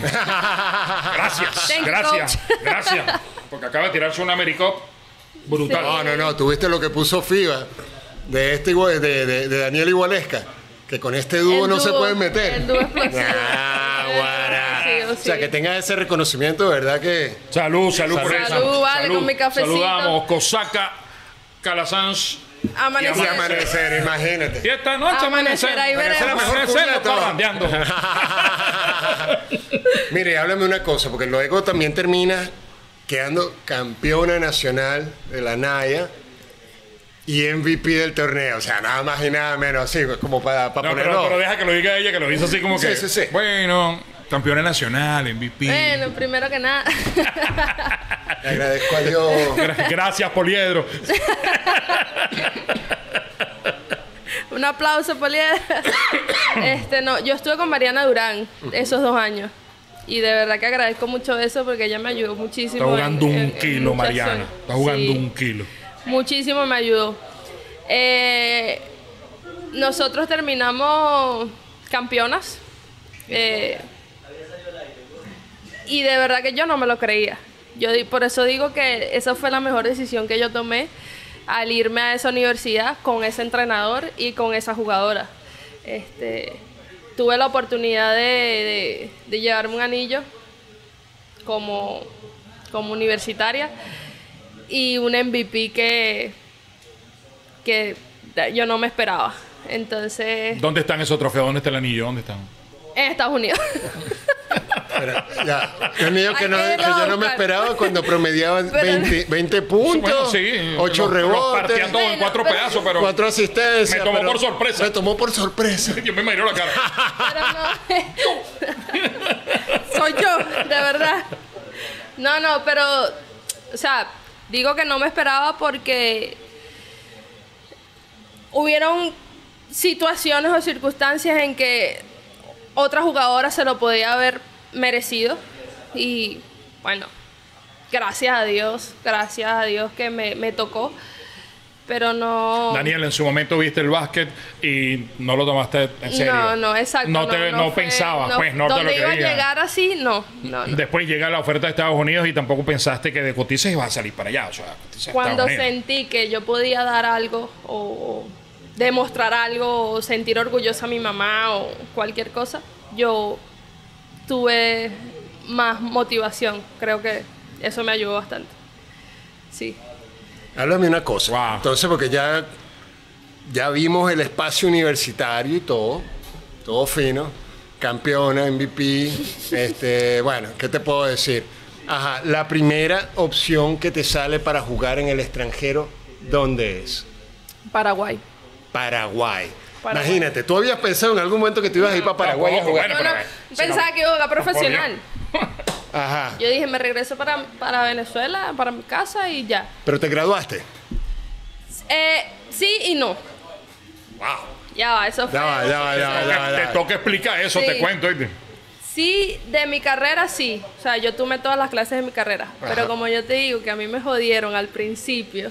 Gracias, Thank you, gracias, coach. gracias. Porque acaba de tirarse una Americop brutal. No, no, no, tuviste lo que puso FIBA de este igual- de, de, de Daniel Igualesca, que con este dúo El no se dúo, pueden meter. el dúo explosivo. Ah, guara. Sí, O sea, sí. que tenga ese reconocimiento, de verdad que. Salud, salud, por Salud, eso. vale, con mi cafecito. Saludamos, Cosaca, Calasanz. Amanecer. Y amanecer, Y imagínate. esta noche Amanecer, amanecer. ahí veremos. Amanecer, Mejor está cuña randeando. Mire, háblame una cosa, porque luego también termina quedando campeona nacional de la Naya y M V P del torneo. O sea, nada más y nada menos, así como para, para No, ponerlo. pero, pero deja que lo diga ella, que lo dice así como Sí, que. sí, sí. Bueno, campeona nacional, M V P. Bueno, primero que nada. Le agradezco a Dios. Gra- Gracias, Poliedro. Un aplauso, Poliedro. Este, no, yo estuve con Mariana Durán esos dos años. Y de verdad que agradezco mucho eso porque ella me ayudó muchísimo. Está jugando en- un en- en kilo, muchas Mariana. zonas. Está jugando Sí, un kilo. muchísimo me ayudó. Eh, nosotros terminamos campeonas. Eh, y de verdad que yo no me lo creía. Yo di- por eso digo que esa fue la mejor decisión que yo tomé al irme a esa universidad con ese entrenador y con esa jugadora. Este, tuve la oportunidad de, de- de llevarme un anillo como, como universitaria y un M V P que, que yo no me esperaba. Entonces, ¿Dónde están esos trofeos? ¿Dónde está el anillo? ¿Dónde están? en Estados Unidos. Pero, ya. Yo niño que, no, Hay que que yo no me buscar. esperaba cuando promediaban Pero- veinte, veinte puntos, Bueno, sí. ocho los- los partía rebotes, todos en Bueno, cuatro pero- pedazos, pero cuatro asistencias. Me tomó pero- por sorpresa. Me tomó por sorpresa. yo me miró la cara. Pero no. Soy yo, de verdad. No, no, pero, o sea, digo que no me esperaba porque hubieron situaciones o circunstancias en que otra jugadora se lo podía haber merecido y, bueno, gracias a Dios, gracias a Dios que me, me tocó. Pero no... Daniel, en su momento viste el básquet y no lo tomaste en serio. No, no, exacto. No, te, no, no fue, pensabas, no, pues, no te lo ¿dónde iba a creías. llegar así? No, no, no. Después llega la oferta de Estados Unidos y tampoco pensaste que de Cotices ibas a salir para allá. O sea, Cotices de Cuando Estados Unidos. sentí que yo podía dar algo o demostrar algo o sentir orgullosa a mi mamá o cualquier cosa, yo tuve más motivación. Creo que eso me ayudó bastante. Sí. Háblame una cosa. Wow. Entonces, porque ya, ya vimos el espacio universitario y todo, todo fino, campeona, M V P, este, bueno, ¿qué te puedo decir? Ajá, la primera opción que te sale para jugar en el extranjero, ¿dónde es? Paraguay. Paraguay. Paraguay. Imagínate, ¿tú habías pensado en algún momento que te ibas a ir para Paraguay a tampoco, jugar? bueno, No, no, pero, pensaba si no- que iba a jugar profesional. Ajá. Yo dije, me regreso para, para Venezuela, para mi casa y ya. ¿Pero te graduaste? Eh, sí y no. Wow. Ya va, eso fue... Ya va, ya va, ya va, Te- ya va, ya Te va. toca explicar eso, Sí. te cuento. ¿Oíste? Sí, de mi carrera sí. O sea, yo tomé todas las clases de mi carrera. Ajá. Pero como yo te digo que a mí me jodieron al principio,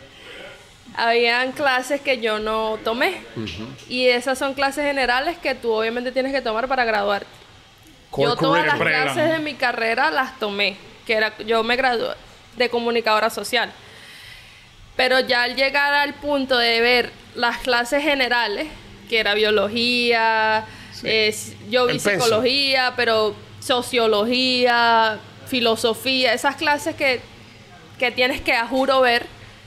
habían clases que yo no tomé. Y esas son clases generales que tú obviamente tienes que tomar para graduarte. Core Yo todas las curriculum. clases de mi carrera las tomé, que era, yo me gradué de comunicadora social. Pero ya al llegar al punto de ver las clases generales, que era biología, eh, yo vi El pensum. psicología, pero sociología, filosofía, esas clases que, que tienes que a juro ver,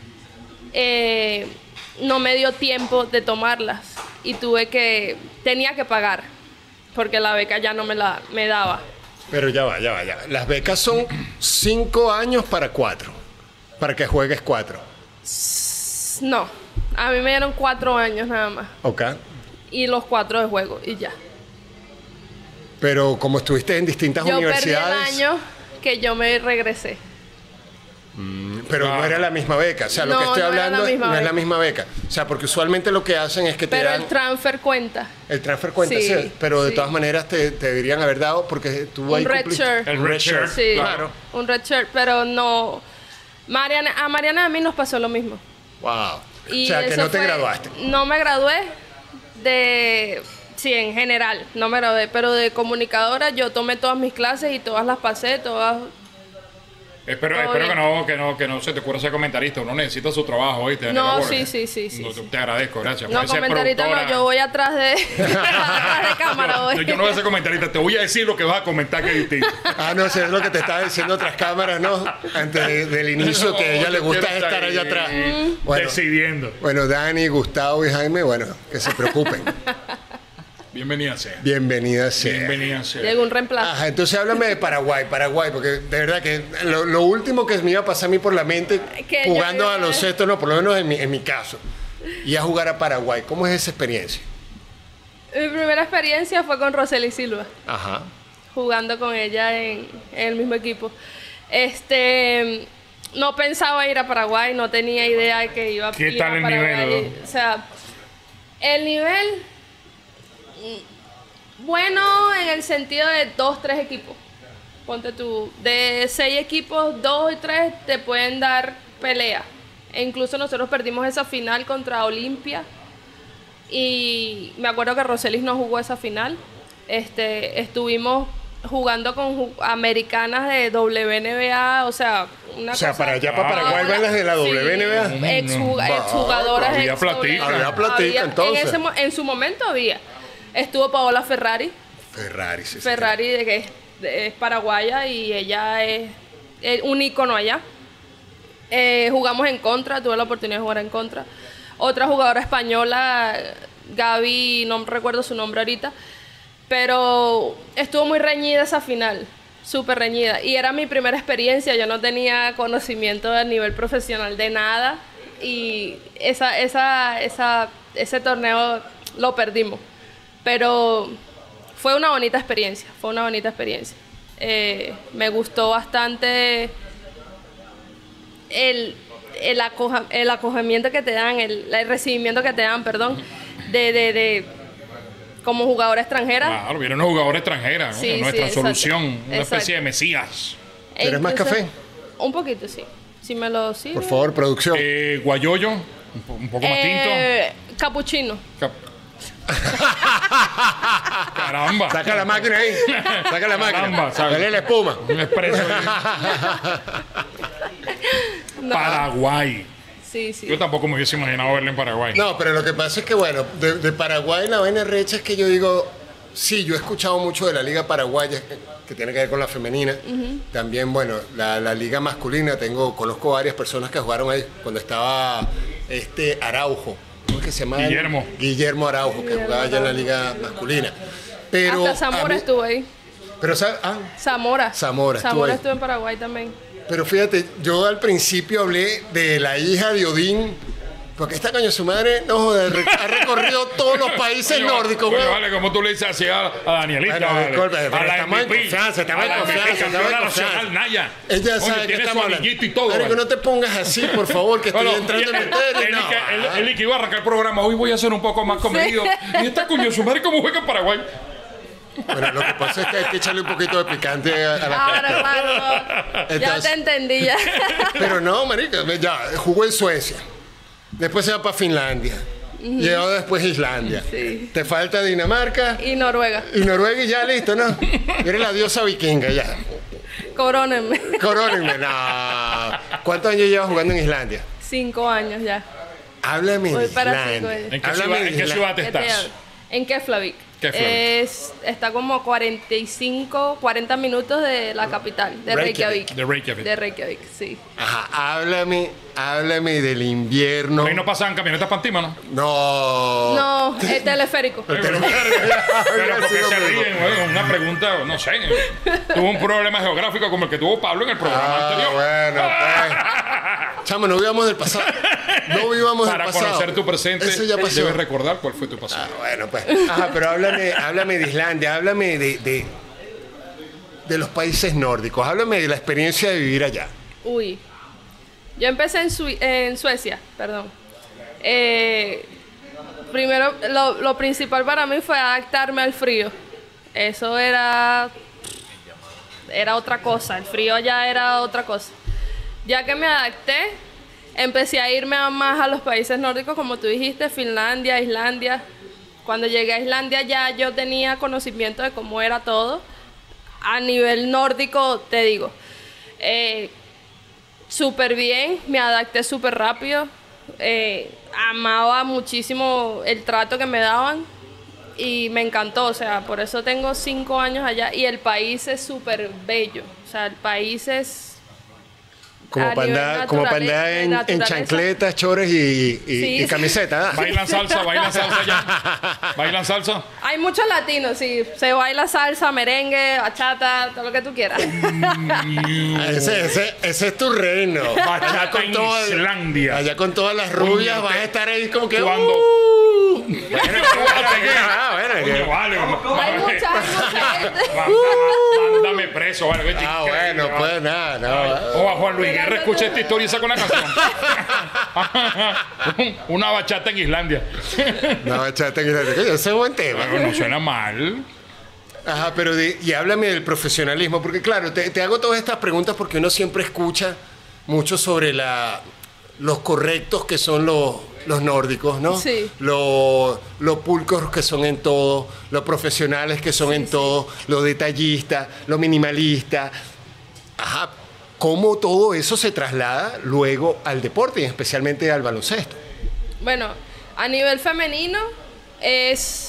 eh, no me dio tiempo de tomarlas y tuve que, tenía que pagar, porque la beca ya no me la me daba. Pero ya va, ya va, ya va. Las becas son cinco años para cuatro. Para que juegues cuatro. No, a mí me dieron cuatro años nada más. ¿Ok? Y los cuatro de juego y ya. Pero como estuviste en distintas Yo perdí universidades. el año que yo me regresé. Pero no Ah. era la misma beca. O sea, lo No, que estoy no era la hablando misma no es la beca. misma beca. O sea, porque usualmente lo que hacen es que te Pero dan el transfer cuenta. el transfer cuenta, Sí, sí, pero de sí. todas maneras te, te deberían haber dado porque tú Un ahí red cumpliste. shirt. El red shirt. Sí, Claro. un red shirt, pero no. Mariana, a Mariana y a mí nos pasó lo mismo. Wow. Y o sea, que eso no te fue- graduaste. No me gradué de... Sí, en general, no me gradué, pero de comunicadora yo tomé todas mis clases y todas las pasé, todas... Espero, Todo espero que, bien. no, que, no, que no se te ocurra ser comentarista. Uno necesita su trabajo, ¿oíste? No, Daniela sí, Borges. sí, sí, sí, No, sí. Te agradezco, gracias. No, Puedes ser comentarita no, productora. yo voy atrás de, atrás de cámara. No, Voy. yo no voy a ser comentarista, te voy a decir lo que vas a comentar que es distinto. Ah, no, sé, es lo que te estaba diciendo otras cámaras, ¿no? Antes de- del inicio, que a ella le yo gusta quiero estar allá ahí atrás. Bueno, Decidiendo. bueno, Dani, Gustavo y Jaime, bueno, que se preocupen. Bienvenida sea. Bienvenida sea. Bienvenida sea. Llegó un reemplazo. Ajá, entonces háblame de Paraguay, Paraguay, porque de verdad que lo, lo último que me iba a pasar a mí por la mente Que yo jugando iba a a- los cestos, no, por lo menos en mi, en mi caso, y a jugar a Paraguay. ¿Cómo es esa experiencia? Mi primera experiencia fue con Roseli Silva, Ajá. jugando con ella en, en el mismo equipo. Este, no pensaba ir a Paraguay, no tenía idea de que iba a ¿Qué ir tal a el Paraguay. nivel? O sea, el nivel mm, bueno en el sentido de dos, tres equipos. Ponte tú, de seis equipos, dos y tres te pueden dar pelea. E incluso nosotros perdimos esa final contra Olimpia. Y me acuerdo que Roselis no jugó esa final. Este, estuvimos jugando con ju- americanas de W N B A, o sea, una O sea, cosa- para allá, para Paraguay, Ah, van las de la sí, W N B A. exjuga- Va, exjugadoras había ex- platica. Había platica, entonces. En, ese mo- en su momento había. Estuvo Paola Ferrari, Ferrari, sí, sí. Ferrari de que es, de- es paraguaya y ella es, es un ícono allá. Eh, jugamos en contra, tuve la oportunidad de jugar en contra. Otra jugadora española, Gaby, no recuerdo su nombre ahorita, pero estuvo muy reñida esa final, súper reñida. Y era mi primera experiencia, yo no tenía conocimiento a nivel profesional de nada y esa, esa, esa, ese torneo lo perdimos. Pero fue una bonita experiencia, fue una bonita experiencia. Eh, me gustó bastante el, el, acoja- el acogimiento que te dan, el, el recibimiento que te dan, perdón, de, de, de como jugadora extranjera. Claro, viene una jugadora extranjera, ¿no? Sí, sí, nuestra exacto. solución, una Exacto. especie de mesías. E ¿Quieres más incluso- café? Un poquito, sí. Si me lo sirve. Por favor, producción. Eh, guayoyo, un, po- un poco más Eh, capuchino. tinto. Cap- Caramba. Saca la máquina ahí. Saca la máquina. Caramba, ¿sabes? Dale la espuma. Un expreso. No. Paraguay. Sí, sí. Yo tampoco me hubiese imaginado verlo en Paraguay. No, pero lo que pasa es que, bueno, de, de Paraguay la vaina recha es que yo digo, sí, yo he escuchado mucho de la liga paraguaya, que, que tiene que ver con la femenina. También, bueno, la, la liga masculina, tengo, conozco varias personas que jugaron ahí cuando estaba este Araujo. ¿Cómo es que se llama? Guillermo. Guillermo Araujo, que Guillermo jugaba allá en la Araujo. liga masculina. Pero, Hasta a Zamora mí- estuvo ahí. Pero, ¿sabes? Ah, Zamora. Zamora estuvo Zamora ahí. estuvo en Paraguay también. pero fíjate, yo al principio hablé de la hija de Odín, porque esta coño su madre, no joder, re- ha recorrido todos los países Oye, nórdicos, oye, güey. vale, como tú le dices así a, a Danielita, Bueno, vale. disculpe, pero a la estamos en M V P, confianza, estamos en a la confianza, M V P, estamos en campeona confianza. nacional, Naya. Ella Oye, sabe que tiene estamos su hablando. anillito y todo. Marico, vale. no te pongas así, por favor, que estoy Bueno, entrando en y- materia. él, No, él, ah. él, él que iba a arrancar el programa, hoy voy a hacer un poco más comedido. Y esta coño, su madre, ¿cómo juega en Paraguay? Bueno, lo que pasa es que hay que echarle un poquito de picante a, a la Claro, carta. claro. Ya Entonces- te entendí ya. Pero no, marica, ya, jugó en Suecia. Después se va para Finlandia. Llegó después a Islandia. Sí. Te falta Dinamarca Y Noruega. y Noruega y ya listo, ¿no? Eres la diosa vikinga ya. Corónenme. Corónenme, no. ¿Cuántos años llevas jugando en Islandia? Cinco años ya. Háblame de Voy para Islandia. cinco años. ¿En qué Háblame ciudad, de en qué Isla- ciudad ¿Qué te estás? hablo? En Keflavik. Keflavik. Es, está como a cuarenta y cinco, cuarenta minutos de la capital, de Reykjavik. Reykjavik. De Reykjavik. De Reykjavik, sí. Ajá, háblame, háblame del invierno. Ahí no pasaban camionetas pantímanos. No. No, es teleférico. Pero ¿por qué se ríen, güey? Una pregunta, no sé. Tuvo un problema geográfico como el que tuvo Pablo en el programa Ah, anterior. bueno, pues. Chamo, no vivamos del pasado. No vivamos del Para pasado. conocer tu presente, Eso ya pasó. debes recordar cuál fue tu pasado. Ah, bueno, pues. Ajá, pero háblame, háblame de Islandia, háblame de, de, de los países nórdicos, háblame de la experiencia de vivir allá. Uy. Yo empecé en, Sui- en Suecia, perdón. Eh, primero, lo, lo principal para mí fue adaptarme al frío. Eso era, era otra cosa. El frío allá era otra cosa. Ya que me adapté, empecé a irme a más a los países nórdicos, como tú dijiste, Finlandia, Islandia. Cuando llegué a Islandia ya yo tenía conocimiento de cómo era todo. A nivel nórdico, te digo, eh, súper bien, me adapté súper rápido. Eh, amaba muchísimo el trato que me daban y me encantó. O sea, por eso tengo cinco años allá y el país es súper bello. O sea, el país es... Como a para nivel andar, como para andar naturale- en, en naturaleza. chancletas, chores y, y, Sí. y camiseta. ¿ah? ¿Bailan salsa? ¿Bailan salsa ya? ¿Bailan salsa? Hay muchos latinos, sí. Se baila salsa, merengue, bachata, todo lo que tú quieras. Ese, ese, ese es tu reino. Bachata Allá con en todo- Islandia. Allá con todas las rubias Coño, vas a te- estar ahí como que. Cuando- uh, Bueno, ah, bueno, Coño, que- vale. Hay mucha, hay mucha gente. Mándame preso, vale. qué Ah, increíble, bueno, vale. pues nada, no. O a Juan Luis Guerra escucha esta historia y saca una canción. Una bachata en Islandia. No, bachata en Islandia. Coño, ese es buen tema. Bueno, no suena mal. Ajá, pero de- y háblame del profesionalismo, porque claro, te, te hago todas estas preguntas porque uno siempre escucha mucho sobre la, los correctos que son los, los nórdicos, ¿no? Sí. Los, los pulcros que son en todo, los profesionales que son en todo, los detallistas, los minimalistas. Ajá, ¿cómo todo eso se traslada luego al deporte y especialmente al baloncesto? Bueno, a nivel femenino es...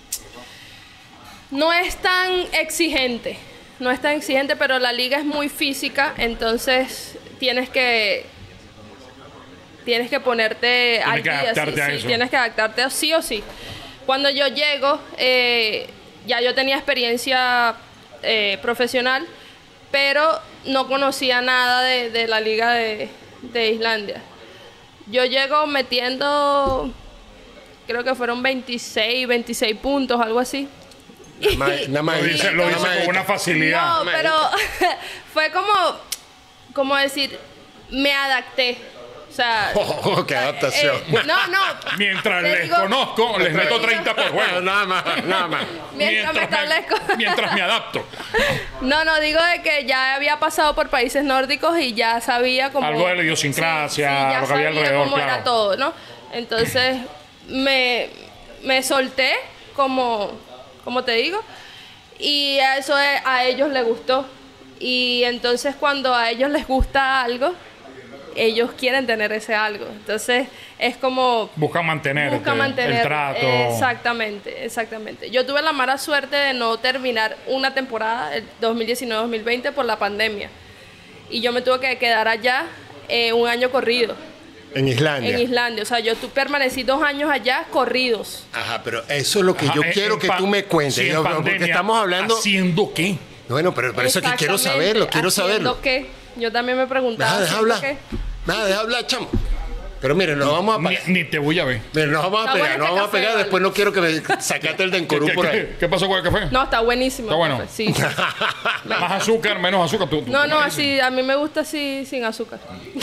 No es tan exigente, no es tan exigente, pero la liga es muy física, entonces tienes que tienes que ponerte al que día, adaptarte sí, a sí, eso. tienes que adaptarte sí o sí. Cuando yo llego, eh, ya yo tenía experiencia eh, profesional, pero no conocía nada de, de la liga de, de Islandia. Yo llego metiendo, creo que fueron veintiséis, veintiséis puntos, algo así. Nada más- nada más- Lo dice, lo nada dice más- con una facilidad. No, pero fue como, como decir, me adapté. O sea... Oh, qué adaptación. eh, no, no. Mientras Te les digo- conozco, les meto treinta por juego. Nada más, nada más. Mientras me establezco. mientras me adapto. No, no, digo de que ya había pasado por países nórdicos y ya sabía como... Algo de la idiosincrasia, ya lo que había sabía alrededor, cómo claro. era todo, ¿no? Entonces, me, me solté, como, como te digo, y a eso e- a ellos les gustó. Y entonces cuando a ellos les gusta algo, ellos quieren tener ese algo. Entonces, es como... Buscan mantener, Busca mantener el trato. Exactamente, exactamente. Yo tuve la mala suerte de no terminar una temporada, el dos mil diecinueve dos mil veinte, por la pandemia. Y yo me tuve que quedar allá eh, un año corrido, En Islandia. en Islandia. O sea, yo tu- permanecí dos años allá corridos. Ajá, pero eso es lo que Ajá, yo en- quiero en que pa- tú me cuentes. sí, en yo- porque pandemia, estamos hablando... ¿haciendo qué? Bueno, pero por eso es que quiero Exactamente, saberlo, quiero saberlo. ¿haciendo qué? Yo también me preguntaba. Nada, deja ¿haciendo hablar. qué? Nada, deja hablar, chamo. Pero miren, nos vamos a Ni, pagar. ni te voy a ver. Miren, nos vamos a Está pegar, bueno nos este vamos a café, pegar. vale. Después no quiero que me sacate el ¿Qué, dencorú qué- por ahí. qué- qué pasó con el café? No, está buenísimo. Está bueno. profe. Sí, sí. Más azúcar, menos azúcar. Tú, tú- No, tú no, me dices. así, a mí me gusta así, sin azúcar.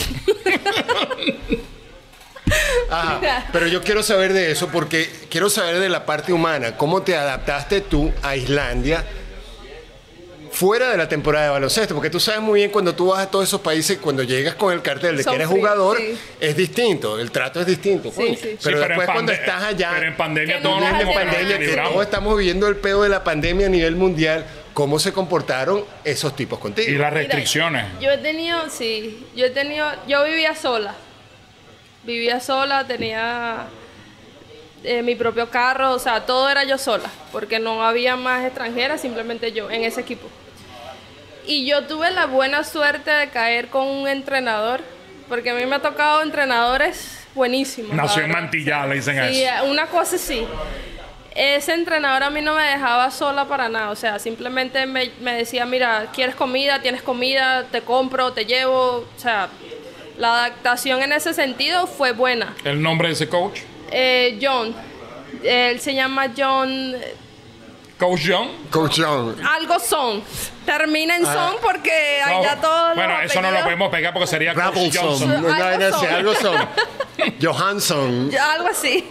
Ajá, pero yo quiero saber de eso porque quiero saber de la parte humana. ¿Cómo te adaptaste tú a Islandia fuera de la temporada de baloncesto? Porque tú sabes muy bien cuando tú vas a todos esos países, cuando llegas con el cartel de Son que eres fríos, jugador, sí. es distinto, el trato es distinto. Sí, coño. sí. Pero Sí, pero después en cuando pande- estás allá, Pero en pandemia Que no todos las nos en hacen pandemia, que libramos. todos estamos viviendo el pedo de la pandemia a nivel mundial, ¿cómo se comportaron esos tipos Y contigo? las Mira, restricciones. yo he tenido, sí, yo he tenido, yo vivía sola. Vivía sola, tenía eh, mi propio carro, o sea, todo era yo sola, porque no había más extranjeras, simplemente yo en ese equipo. Y yo tuve la buena suerte de caer con un entrenador, porque a mí me ha tocado entrenadores buenísimos. la Nació en verdad. Mantilla, le dicen Sí, eso. una cosa sí. Ese entrenador a mí no me dejaba sola para nada, o sea, simplemente me, me decía, mira, ¿quieres comida? ¿Tienes comida? Te compro, te llevo, o sea, la adaptación en ese sentido fue buena. El nombre de ese coach. Eh, John, él se llama John, Coach John. Coach John. algo son, termina en son porque No, allá todos bueno, los eso no lo apellidos- podemos pegar porque sería Coach Ravelson. Johnson. Algo No, no, no, sí, son. algo son. Johansson. Algo así.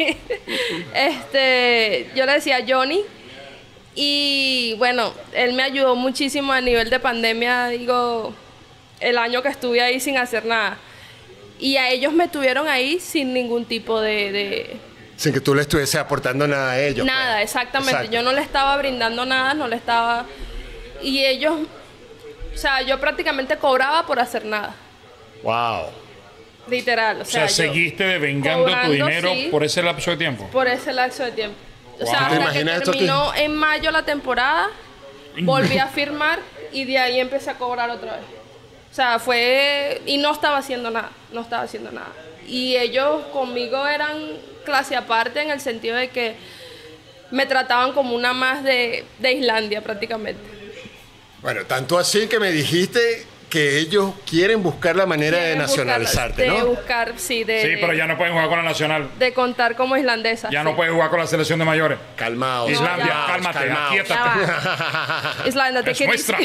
Este, yo le decía Johnny. Y bueno, él me ayudó muchísimo a nivel de pandemia, digo, el año que estuve ahí sin hacer nada. Y a ellos me tuvieron ahí sin ningún tipo de... de- Sin que tú le estuviese aportando nada a ellos. nada, pues. exactamente. Exacto. Yo no le estaba brindando nada, no le estaba... Y ellos... O sea, yo prácticamente cobraba por hacer nada. Wow. Literal. O O sea, sea, yo- seguiste devengando tu cobrando, dinero sí. por ese lapso de tiempo. por ese lapso de tiempo. O Wow. sea, ¿Te hasta que imaginas esto terminó en mayo la temporada, volví a firmar y de ahí empecé a cobrar otra vez. O sea, fue... Y no estaba haciendo nada, no estaba haciendo nada. Y ellos conmigo eran clase aparte en el sentido de que me trataban como una más de, de Islandia prácticamente. Bueno, tanto así que me dijiste que ellos quieren buscar la manera de Quieren buscar- nacionalizarte, De ¿no? buscar, sí, de... Sí, pero ya no pueden jugar con la nacional. De contar como islandesa. Ya sí. no pueden jugar con la selección de mayores. Calmaos. Islandia, ya. cálmate, calmaos. aquíétate. Ya va. Islanda, te Es quiero- nuestra.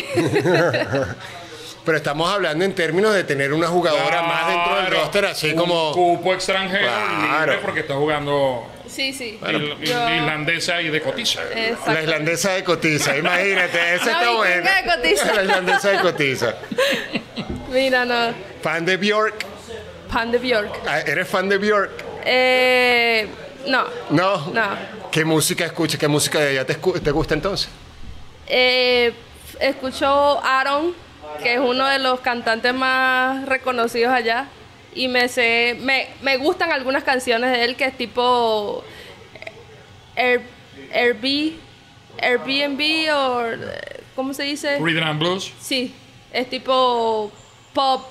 Pero estamos hablando en términos de tener una jugadora más dentro del Claro, roster, así un como... cupo extranjero Claro. libre porque está jugando Sí, sí. il- Yo- islandesa y de cotiza. Exacto. La islandesa de Cotiza, imagínate, esa La está buena. vikinga de Cotiza. La islandesa de Cotiza. Mira, no. Fan de Bjork. Pan de Bjork. Ah, ¿Eres fan de Bjork? Eh, no. No. No. ¿Qué música escuchas? ¿Qué música de ella te, escu- te gusta entonces? Eh, escucho Aaron, que es uno de los cantantes más reconocidos allá. Y me sé, me, me gustan algunas canciones de él que es tipo Air, Airbnb, Airbnb o ¿cómo se dice? Rhythm and Blues. Sí, es tipo pop,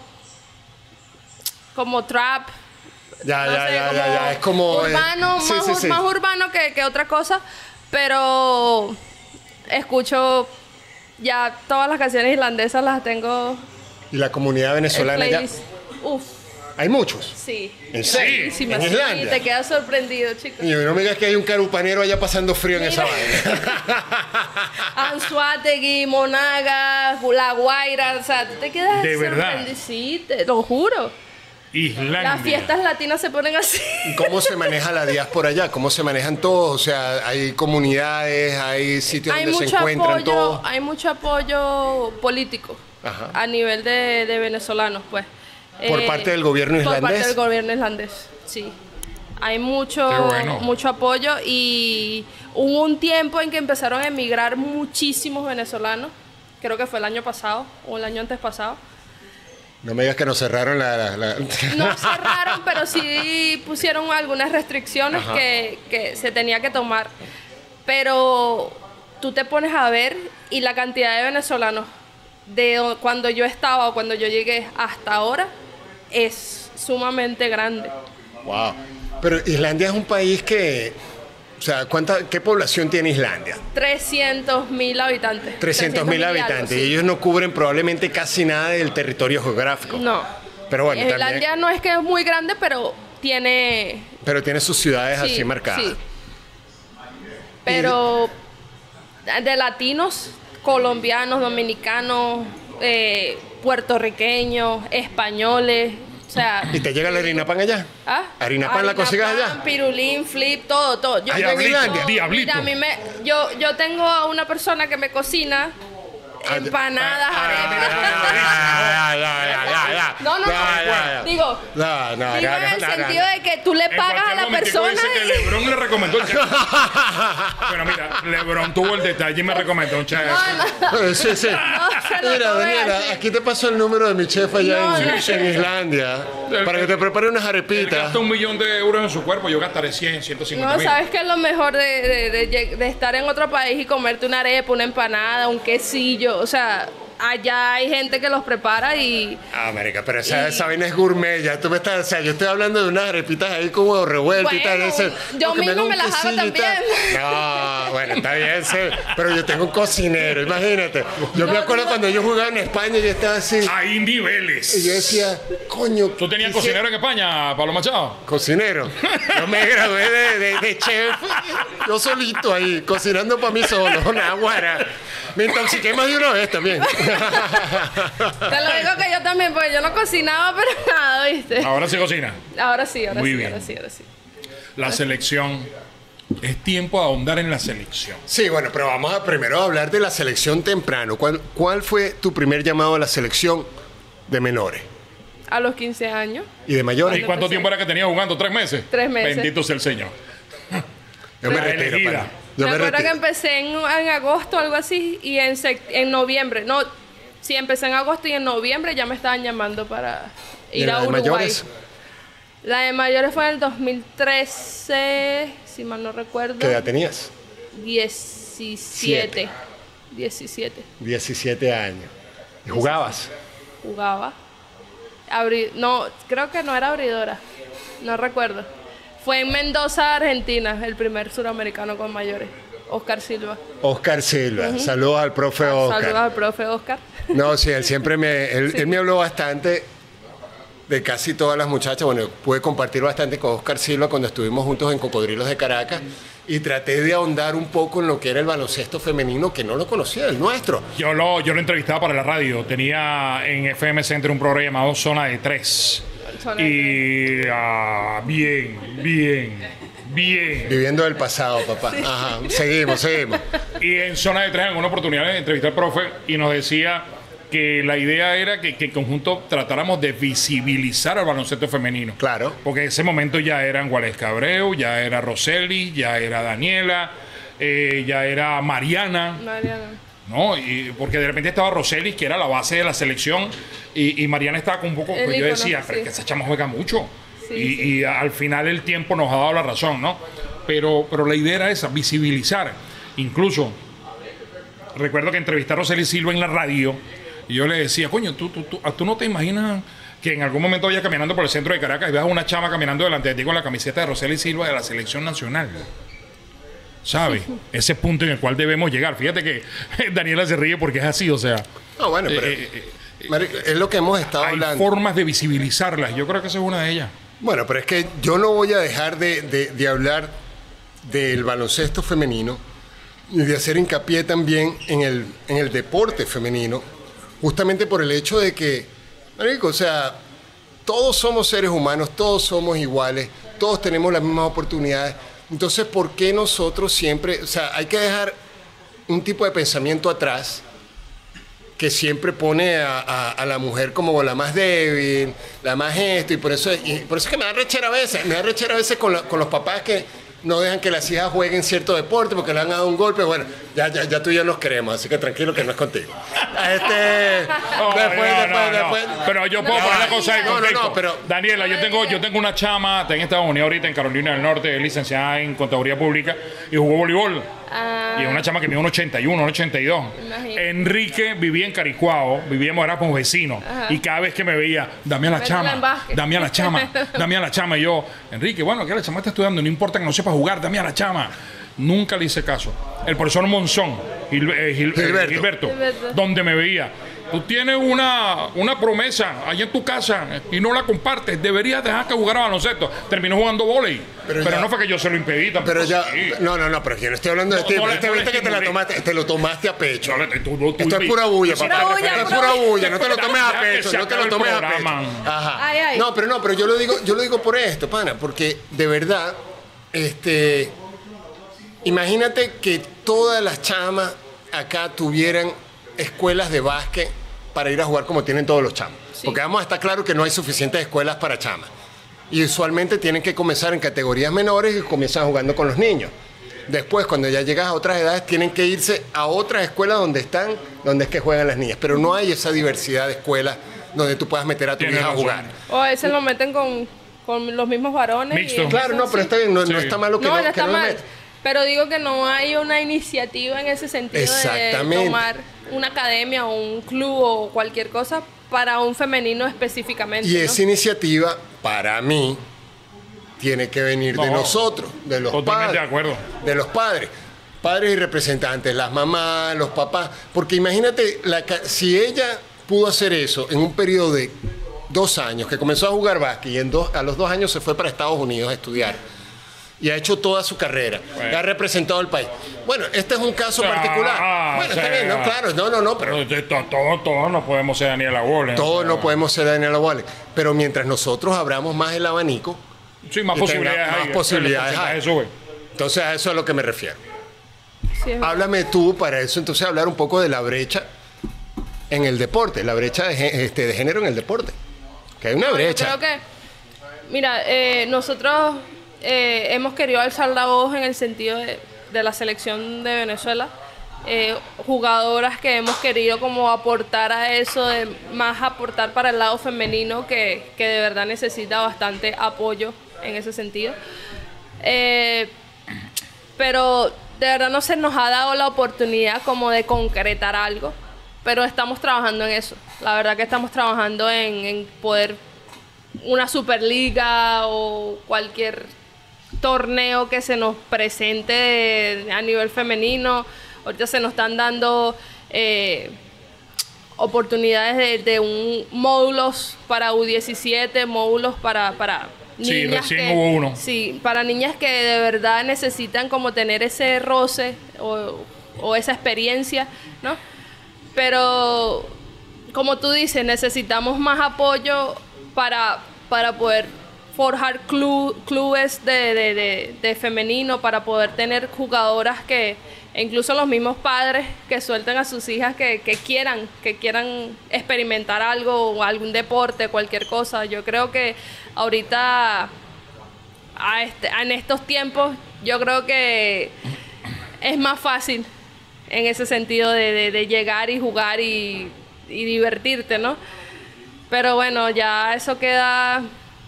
como trap. Ya, no ya, sé, ya, como ya, ya. Es como... eh, urbano, sí, más, sí, ur- sí. más urbano que, que otra cosa, pero escucho ya todas las canciones irlandesas las tengo ¿Y la comunidad en venezolana ya? playlist. Uf, Hay muchos. sí. ¿En serio? Buenísimas, ¿En sí, Islandia? te quedas sorprendido, chicos. Y no me digas que hay un carupanero allá pasando frío en Mira. esa vaina. Anzuategui, Monaga, La Guaira, o sea, tú te quedas ¿De verdad? sorprendido. Sí, te lo juro. Islandia. Las fiestas latinas se ponen así. ¿Cómo se maneja la diáspora allá? ¿Cómo se manejan todos? O sea, hay comunidades, hay sitios Hay donde se mucho encuentran apoyo, todos. hay mucho apoyo político Ajá. a nivel de, de venezolanos, pues. Por parte del gobierno Por parte islandés. del gobierno islandés, sí. Hay mucho, Qué bueno. mucho apoyo y hubo un tiempo en que empezaron a emigrar muchísimos venezolanos. Creo que fue el año pasado o el año antes pasado. No me digas que nos cerraron la... la- la- No cerraron, pero sí pusieron algunas restricciones Ajá. que, que se tenía que tomar. Pero tú te pones a ver y la cantidad de venezolanos de o- cuando yo estaba o cuando yo llegué hasta ahora es sumamente grande. Wow. Pero Islandia es un país que... O sea, ¿cuánta, ¿qué población tiene Islandia? trescientos mil habitantes. trescientos mil y algo, habitantes. sí. Y ellos no cubren probablemente casi nada del territorio geográfico. No. Pero bueno, Islandia también... no es que es muy grande, pero tiene... Pero tiene sus ciudades sí, así marcadas. sí. Pero de latinos, colombianos, dominicanos, eh, puertorriqueños, españoles, o sea... ¿Y te llega la harina pan allá? ¿Ah? ¿Harina pan la consigues pan, allá? Pirulín, flip, todo, todo. Yo, Allá en Islandia. Diablito. Mira, a mí me, yo, yo tengo a una persona que me cocina Ah, empanadas, ah, arepas. ya, ya, ya, ya, ya. No, no, Ya, no. ya, ya. Digo, No, no, digo no, en no, el no, no. sentido de que tú le En pagas a cualquier la momentico persona dice que y... LeBron le recomendó el chef. Pero mira, LeBron tuvo el detalle y me recomendó un chef. No, no. Eh, Sí, sí. se lo Mira, tomé Daniela, así. aquí te paso el número de mi chef allá No, en, no. en Islandia para que te prepare unas Él arepitas. gasta un millón de euros en su cuerpo, yo gastaré cien, ciento cincuenta No, mil. ¿sabes qué es lo mejor de, de- de lleg- de estar en otro país y comerte una arepa, una empanada, un quesillo? O sea, allá hay gente que los prepara y... Ah, marica, pero esa, Y- esa vaina es gourmet. Ya tú me estás, o sea, yo estoy hablando de unas arepitas ahí como revueltas y tal. Bueno, ese- yo no, que misma haga un me las hago quesillo y tal. también. No, bueno, está bien, sí, pero yo tengo un cocinero, imagínate. Yo me No, acuerdo no. cuando yo jugaba en España, yo estaba así. Hay niveles. Y yo decía, coño. ¿Tú tenías quisiera- cocinero en España, Pablo Machado? Cocinero. Yo me gradué de, de- de chef, yo solito ahí, cocinando para mí solo, una guara. Me intoxiqué más de una vez también. Te lo digo que yo también, porque yo no cocinaba, pero nada, ¿viste? Ahora se cocina. Ahora sí, ahora Muy sí, bien. ahora sí, ahora sí. La selección. Es tiempo de ahondar en la selección. Sí, bueno, pero vamos a primero a hablar de la selección temprano. ¿Cuál, cuál fue tu primer llamado a la selección de menores? A los quince años. ¿Y de mayores? ¿Y cuánto empecé. tiempo era que tenía jugando? ¿Tres meses? Tres meses. Bendito sea el Señor. Yo me La retiro, elegida. pana. Yo me me acuerdo que retiro. empecé en, en agosto, algo así, y en, sec- en noviembre. No, sí, empecé en agosto y en noviembre ya me estaban llamando para ¿Y ir la a de Uruguay. mayores? La de mayores fue en el dos mil trece, si mal no recuerdo. ¿Qué edad tenías? diecisiete. diecisiete. diecisiete años. ¿Y jugabas? Jugaba. Abri- no, creo que no era abridora. No recuerdo. Fue en Mendoza, Argentina, el primer suramericano con mayores. Oscar Silva. Oscar Silva. Saludos al profe Oscar. Saludos al profe Oscar. No, sí, él siempre me, él, él me habló bastante de casi todas las muchachas. Bueno, pude compartir bastante con Oscar Silva cuando estuvimos juntos en Cocodrilos de Caracas y traté de ahondar un poco en lo que era el baloncesto femenino, que no lo conocía, el nuestro. Yo lo, yo lo entrevistaba para la radio. Tenía en F M Center un programa llamado Zona de Tres. Zona de Y ah, bien, bien, bien. Viviendo del pasado, papá. Ajá, seguimos, seguimos. Y en Zona de Tres, en una oportunidad de entrevistar al profe y nos decía que la idea era que, que en conjunto tratáramos de visibilizar al baloncesto femenino. Claro. Porque en ese momento ya eran Gualesca Abreu, ya era Roseli, ya era Daniela, eh, ya era Mariana. Mariana. ¿No? Y porque de repente estaba Roseli, que era la base de la selección, y, y Mariana estaba con un poco, El pues yo ícono, decía, pero es sí. que esa chama juega mucho. Sí, y, sí. y al final el tiempo nos ha dado la razón, ¿no? Pero, pero la idea era esa, visibilizar. Incluso, recuerdo que entrevisté a Roseli Silva en la radio, y yo le decía, coño, ¿tú, tú, tú, ¿tú no te imaginas que en algún momento vayas caminando por el centro de Caracas y veas a una chama caminando delante de ti con la camiseta de Roseli Silva de la selección nacional? ¿Sabes? Ese punto en el cual debemos llegar. Fíjate que Daniela se ríe porque es así, o sea, No, bueno, pero Eh, eh, marico, es lo que hemos estado hay hablando. formas de visibilizarlas. Yo creo que esa es una de ellas. Bueno, pero es que yo no voy a dejar de, de- de hablar del baloncesto femenino y de hacer hincapié también en el, en el deporte femenino, justamente por el hecho de que, marico, o sea, todos somos seres humanos, todos somos iguales, todos tenemos las mismas oportunidades. Entonces, ¿por qué nosotros siempre, o sea, hay que dejar un tipo de pensamiento atrás que siempre pone a, a, a la mujer como la más débil, la más esto, y por eso, y por eso es que me da rechera a veces, me da rechera a veces con, la, con los papás que no dejan que las hijas jueguen cierto deporte porque le han dado un golpe. Bueno, ya, ya, ya tú y yo nos queremos, así que tranquilo que no es contigo. Este, No, después, no, después, no, no. después. Pero yo puedo No, poner la cosa en no, no, contexto. no, pero- Daniela, yo tengo, yo tengo una chama, está en Estados Unidos ahorita, en Carolina del Norte, es licenciada en Contaduría Pública y jugó voleibol. Ah, Y es una chama que mide un ochenta y uno, un ochenta y dos. Imagínate. Enrique vivía en Caricuao, vivíamos era con vecinos. Ajá. Y cada vez que me veía, dame a la Métela en chama, básquet. dame a la chama, dame a la chama. Y yo, Enrique, bueno, que la chama está estudiando, no importa que no sepa jugar, dame a la chama. Nunca le hice caso. El profesor Monzón, Gil- eh, Gil- eh, Gilberto. Gilberto, Gilberto. donde me veía. Tú tienes una, una promesa allá en tu casa y no la compartes. Deberías dejar que jugara baloncesto. Terminó jugando vóley. Pero Pero, ya- no fue que yo se lo impedí tampoco. Pero ya, sí. no, no, no, pero yo no estoy hablando de No, ti. no le- Este no le viste que te, la estimulé. tomaste, te lo tomaste a pecho. Yo le- tú- tú- tú- Esto es tú- pura bulla, tú- papá. Pura bulla, Esto es pura pura bulla. bulla, no te lo tomes a Deja que pecho, se no te acabe lo el tomes a pecho. programa. Ajá. Ay, ay. No, pero no, pero yo lo digo, yo lo digo por esto, pana, porque de verdad, este, imagínate que todas las chamas acá tuvieran escuelas de básquet para ir a jugar como tienen todos los chamos. Sí. Porque vamos a estar claro que no hay suficientes escuelas para chamas. Y usualmente tienen que comenzar en categorías menores y comienzan jugando con los niños. Después, cuando ya llegas a otras edades, tienen que irse a otras escuelas donde están, donde es que juegan las niñas. Pero no hay esa diversidad de escuelas donde tú puedas meter a tu Tienes hija a razón. jugar. O a veces lo meten con, con los mismos varones. y Mixto. eso Claro, no, pero sí. está bien, no, no Sí. está mal lo que No, no, no que está no le mal. metan. Pero digo que no hay una iniciativa en ese sentido de Exactamente. tomar una academia o un club o cualquier cosa para un femenino específicamente. Y ¿no? esa iniciativa, para mí, tiene que venir de No, nosotros, de los totalmente padres. de acuerdo. De los padres. Padres y representantes, las mamás, los papás. Porque imagínate, la ca- si ella pudo hacer eso en un periodo de dos años, que comenzó a jugar básquet y en dos, a los dos años se fue para Estados Unidos a estudiar. Y ha hecho toda su carrera. Bueno. Y ha representado al país. Bueno, este es un caso Ah, particular. Bueno, o está sea, bien, no, claro, no, no, no, pero Pero to- todos, todos no podemos ser Daniela Waller. todos no podemos ser Daniela Wallace. Pero mientras nosotros abramos más el abanico, Sí, más y posibilidades tenga más hay. posibilidades El porcentaje hay. sube. entonces a eso es a lo que me refiero. Sí, es- Háblame tú para eso, entonces hablar un poco de la brecha en el deporte, la brecha de, gé- este, de género en el deporte. Que hay una No, yo brecha. creo que, mira, eh, nosotros eh, hemos querido alzar la voz en el sentido de, de la selección de Venezuela. Eh, jugadoras que hemos querido como aportar a eso, de más aportar para el lado femenino que, que de verdad necesita bastante apoyo en ese sentido. Eh, pero de verdad no se nos ha dado la oportunidad como de concretar algo, pero estamos trabajando en eso. La verdad que estamos trabajando en, en poder una superliga o cualquier torneo que se nos presente de- a nivel femenino. Ahorita se nos están dando eh, oportunidades de, de un módulos para U diecisiete, módulos para, para Sí, niñas recién que- hubo uno. Sí, para niñas que de verdad necesitan como tener ese roce o, o esa experiencia, ¿no? Pero como tú dices, necesitamos más apoyo para, para poder forjar clu- clubes de, de, de- de femenino, para poder tener jugadoras que, e incluso los mismos padres que suelten a sus hijas que, que quieran, que quieran experimentar algo, o algún deporte, cualquier cosa. Yo creo que ahorita, a este, en estos tiempos, yo creo que es más fácil en ese sentido de, de- de llegar y jugar y, y divertirte, ¿no? Pero bueno, ya eso queda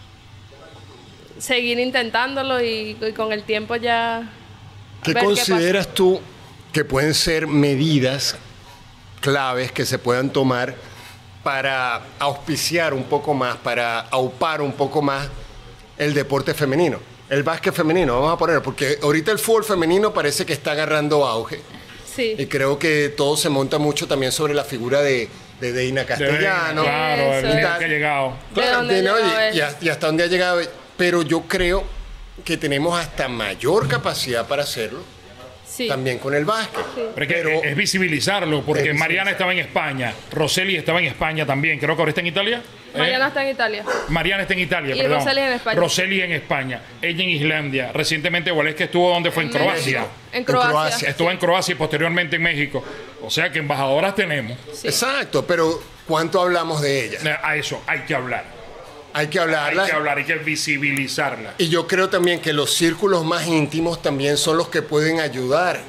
seguir intentándolo y, y con el tiempo ya ¿Qué ver pasa. consideras tú que pueden ser medidas claves que se puedan tomar para auspiciar un poco más, para aupar un poco más el deporte femenino? El básquet femenino, vamos a ponerlo, porque ahorita el fútbol femenino parece que está agarrando auge. Sí. Y creo que todo se monta mucho también sobre la figura de, de Deina Castellano. Claro, el Eso. nivel que ha llegado. ¿De dónde de- no, llegaba y, y él? hasta- y hasta dónde ha llegado. Pero yo creo que tenemos hasta mayor capacidad para hacerlo Sí. también con el básquet. Sí. Pero es, que Pero- es visibilizarlo, porque Es Mariana estaba en España, Roseli estaba en España también, creo que ahora está en Italia. ¿Eh? Mariana está en Italia. Mariana está en Italia, Y perdón. Roseli en España. Roseli en España, ella en Islandia. Recientemente Waleska estuvo donde fue en, En Croacia. México. En Croacia. Croacia. Estuvo en Croacia y posteriormente en México. O sea que embajadoras tenemos. Sí. Exacto, pero ¿cuánto hablamos de ella? Eh, A eso hay que hablar. Hay que Hay hablarla. que hablar, hay que visibilizarla. Y yo creo también que los círculos más íntimos también son los que pueden ayudar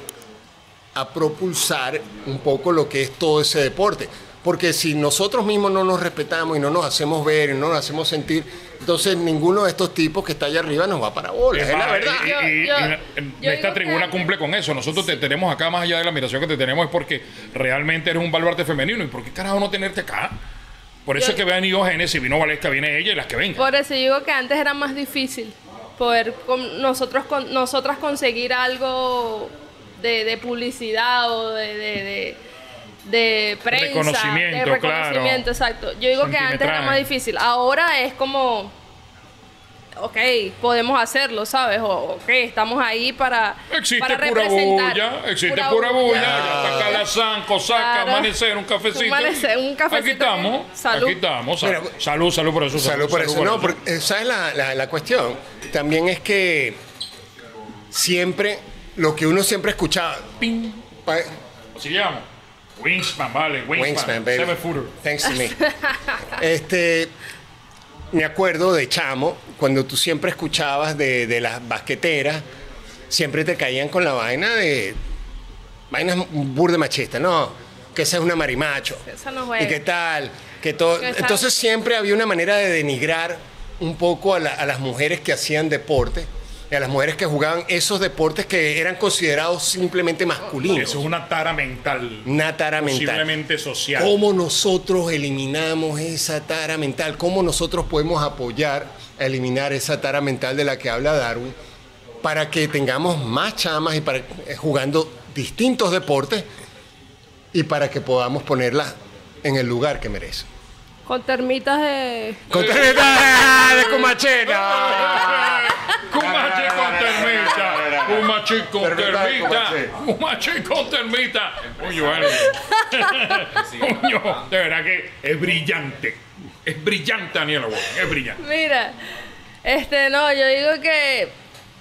a propulsar un poco lo que es todo ese deporte. Porque si nosotros mismos no nos respetamos y no nos hacemos ver y no nos hacemos sentir, entonces ninguno de estos tipos que está allá arriba nos va para bolas, es la Ah, verdad. y- Yo- y- y yo- la- yo esta digo tribuna que- cumple con eso. Nosotros te tenemos acá, más allá de la admiración que te tenemos, es porque realmente eres un baluarte femenino. ¿Y por qué carajo no tenerte acá? Por eso Yo- es que vean Genes, si vino Valesca, viene ella y las que vengan. Por eso digo que antes era más difícil poder con nosotros con, nosotras conseguir algo de, de publicidad o de, de, de, de prensa, Reconocimiento, de reconocimiento, claro. exacto. Yo digo que antes era Centimetraje. más difícil. Ahora es como, ok, podemos hacerlo, ¿sabes? O, ok, estamos ahí para, Existe para pura representar. bulla, existe pura, bulla. Ya está Calazán, Cosaca, Claro. Amanecer, un cafecito. Amanecer, un cafecito. Aquí estamos, Salud. aquí estamos. Sal- Mira, salud, salud por eso. Salud por eso. No, porque, eh, ¿sabes la, la, la cuestión? También es que siempre, lo que uno siempre escuchaba, Ping. pa- ¿Cómo se llama? Wingspan, vale, Wingspan. Wingspan, baby. Seven footer. Thanks to me. Este, me acuerdo de chamo, cuando tú siempre escuchabas de, de las basqueteras, siempre te caían con la vaina de vainas burde machistas, no, que esa es una marimacho. Esa no juega. ¿Y qué tal? Que todo. Que esa- Entonces siempre había una manera de denigrar un poco a, la- a las mujeres que hacían deporte y a las mujeres que jugaban esos deportes que eran considerados simplemente masculinos. Eso es una tara mental. Una tara mental. Posiblemente social. ¿Cómo nosotros eliminamos esa tara mental? ¿Cómo nosotros podemos apoyar a eliminar esa tara mental de la que habla Darwin para que tengamos más chamas y para, eh, jugando distintos deportes y para que podamos ponerlas en el lugar que merecen? Con termitas de... Con termita de Comachena. Cumachi con termita. Cumachi con Termita de termita. Cumachi. Cumachi con termita. Coño, vale. Coño, de verdad que es brillante. Es brillante, Daniela Wong. Es brillante. Mira, este, no, yo digo que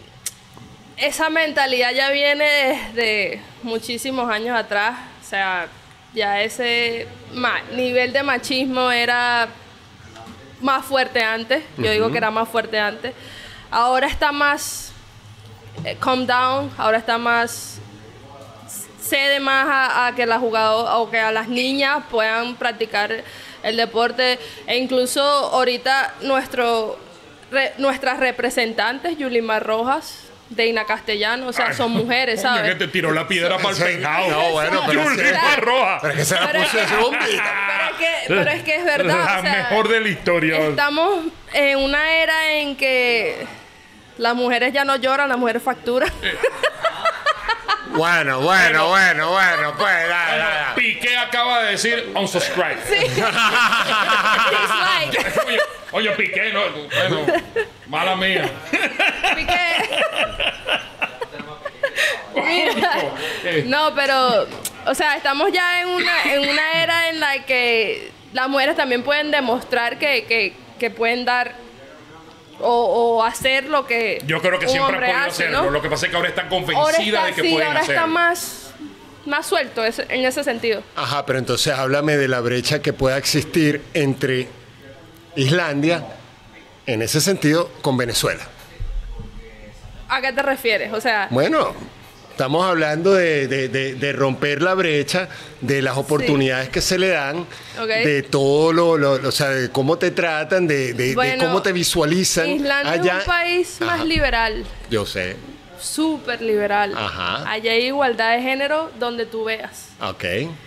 esa mentalidad ya viene desde muchísimos años atrás. O sea, ya ese ma- nivel de machismo era más fuerte antes. Yo digo que era más fuerte antes. Ahora está más eh, calm down, ahora está más cede más a, a que las jugadoras o que a las niñas puedan practicar el deporte e incluso ahorita nuestro re- nuestras representantes Yulimar Rojas, Deina Castellano, o sea, Ay, son mujeres, coño, ¿sabes? que te tiró la piedra para el Sí, peinado. no, bueno, pero Yuli sí. Mar Roja. Pero es que se la Pero es puso que- ese bombito. Pero es que, pero es que es verdad. La o sea, mejor de la historia. Estamos en una era en que las mujeres ya no lloran, las mujeres facturan. Bueno, bueno, bueno, bueno, pues, da, da, da. Piqué acaba de decir unsubscribe. Dislike. Oye, oye, Piqué, no, bueno, mala mía. Piqué. Mira, Eh, no, pero, o sea, estamos ya en una, en una era en la que las mujeres también pueden demostrar que, que, que pueden dar o, o hacer lo que Yo creo que un siempre han hombre podido hace, hacerlo. ¿no? Lo que pasa es que ahora están Ahora convencidas está, de que sí, pueden ahora hacerlo. está más, más suelto ese- en ese sentido. Ajá, pero entonces háblame de la brecha que pueda existir entre Islandia, en ese sentido, con Venezuela. ¿A qué te refieres? O sea, Bueno, estamos hablando de, de- de- de romper la brecha, de las oportunidades que se le dan, Ok. de todo lo, lo- lo- o sea, de cómo te tratan, de, de- de Bueno, cómo te visualizan Islandia allá. es un país más Ajá, liberal, Yo sé, súper liberal. Ajá. Allá hay igualdad de género donde tú veas. ok.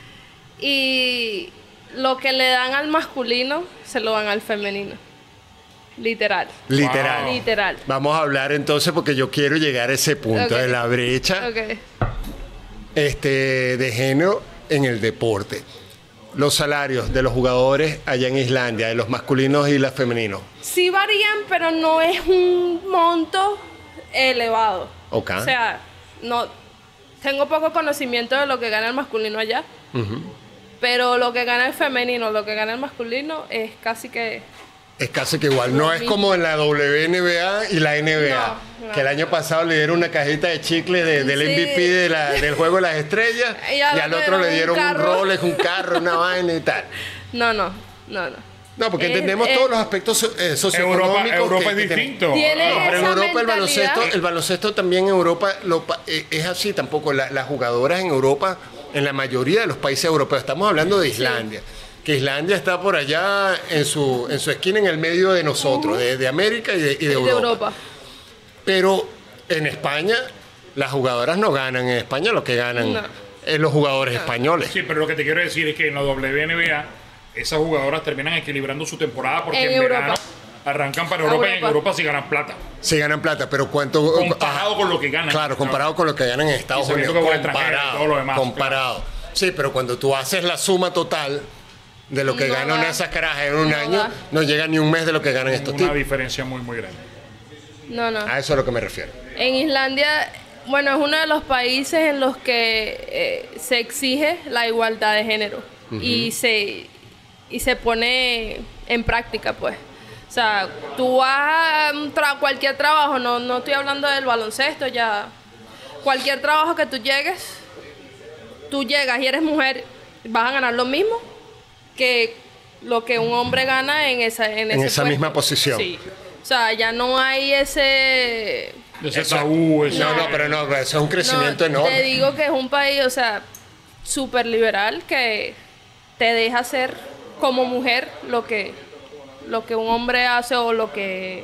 Y lo que le dan al masculino, se lo dan al femenino. Literal. Literal. Wow. Literal. Vamos a hablar entonces porque yo quiero llegar a ese punto Ok. de la brecha Ok. este, de género en el deporte. Los salarios de los jugadores allá en Islandia, de los masculinos y los femeninos. Sí varían, pero no es un monto elevado. Ok. O sea, no, tengo poco conocimiento de lo que gana el masculino allá. Uh-huh. Pero lo que gana el femenino, lo que gana el masculino es casi que... Es casi que igual. No es como en la W N B A y la N B A. No, no. Que el año pasado le dieron una cajita de chicle de, del sí. M V P de la, del Juego de las Estrellas. Y, y al otro le dieron un, un Rolex, un carro, una vaina y tal. No, no, no, no. No, porque es, entendemos es, todos los aspectos eh, socioeconómicos. Europa, Europa que, es distinto. Tiene no, pero en Europa el baloncesto, mentalidad. el baloncesto también en Europa lo, eh, es así tampoco. La, las jugadoras en Europa, en la mayoría de los países europeos, estamos hablando de Islandia. Sí. Que Islandia está por allá en su, en su esquina, en el medio de nosotros, uh-huh. de, de América y de, y de, Europa. de Europa. Pero en España, las jugadoras no ganan. En España lo que ganan no. es los jugadores no. españoles. Sí, pero lo que te quiero decir es que en la W N B A, esas jugadoras terminan equilibrando su temporada porque en, en verano arrancan para Europa, Europa y en Europa sí ganan plata. Sí ganan plata, pero ¿cuánto? Comparado ah, con lo que ganan. Claro, comparado ¿no? con lo que ganan en Estados Unidos. Comparado, todo lo demás, comparado. Claro. Sí, pero cuando tú haces la suma total de lo que no ganan va. esas carajas en un no año, va. no llega ni un mes de lo que ganan estos Una tipos. Una diferencia muy, muy grande. No, no. A eso es a lo que me refiero. En Islandia, bueno, es uno de los países en los que eh, se exige la igualdad de género. Uh-huh. Y se, y se pone en práctica, pues. O sea, tú vas a tra- cualquier trabajo, no, no estoy hablando del baloncesto, ya. Cualquier trabajo que tú llegues, tú llegas y eres mujer, vas a ganar lo mismo que lo que un hombre gana en esa en, en ese esa puesto. misma posición. Sí. O sea, ya no hay ese ese tabú, ese no, no, pero no, eso es un crecimiento no, enorme. Te digo que es un país, o sea, súper liberal que te deja hacer como mujer lo que lo que un hombre hace o lo que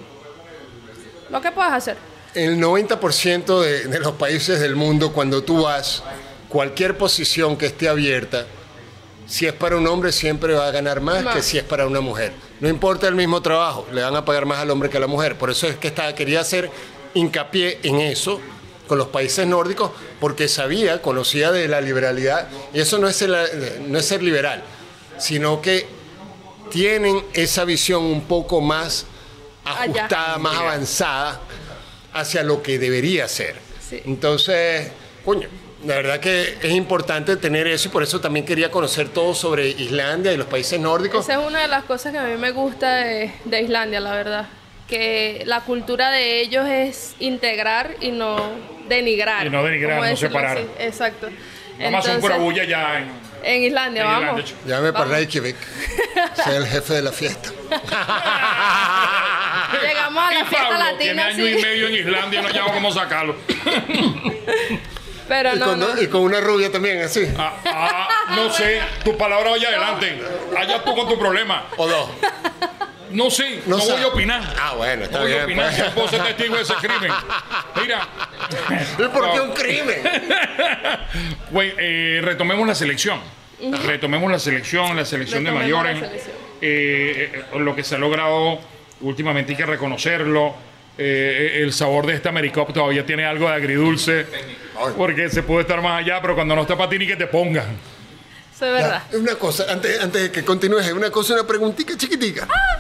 lo que puedes hacer. El noventa por ciento de, de los países del mundo, cuando tú vas, cualquier posición que esté abierta, si es para un hombre siempre va a ganar más no. que si es para una mujer. No importa el mismo trabajo, le van a pagar más al hombre que a la mujer. Por eso es que estaba, quería hacer hincapié en eso con los países nórdicos, porque sabía, conocía de la liberalidad, y eso no es, el, no es ser liberal, sino que tienen esa visión un poco más ajustada, Allá. más avanzada hacia lo que debería ser. Sí. Entonces, coño, la verdad que es importante tener eso y por eso también quería conocer todo sobre Islandia y los países nórdicos. Esa es una de las cosas que a mí me gusta de, de Islandia, la verdad. Que la cultura de ellos es integrar y no denigrar. Y no denigrar, no separar. Así. Exacto. Vamos a hacer pura bulla ya en, en Islandia, en vamos. Islandia. Llame para Reykjavik. Soy el jefe de la fiesta. Llegamos a la y fiesta Pablo, latina. Tiene año sí. y medio en Islandia y no llamo cómo sacarlo. Pero y, no, con, no. y con una rubia también, así. Ah, ah, no sé, tu palabra vaya adelante. Allá tú con tu problema. O dos. No sé, no, no voy a opinar. Ah, bueno, está no bien. No voy a opinar, pues. si puedo ser testigo de ese crimen. Mira. ¿Y por qué un crimen? Güey, eh, retomemos la selección. Uh-huh. Retomemos la selección, la selección retomemos de mayores. Selección. Eh, eh, lo que se ha logrado últimamente hay que reconocerlo. Eh, el sabor de esta Americop todavía tiene algo de agridulce. Porque se puede estar más allá, pero cuando no está para ti ni que te pongan. Eso es verdad. Ya, una cosa, antes, antes de que continúes, una cosa, una preguntita chiquitica. Ah.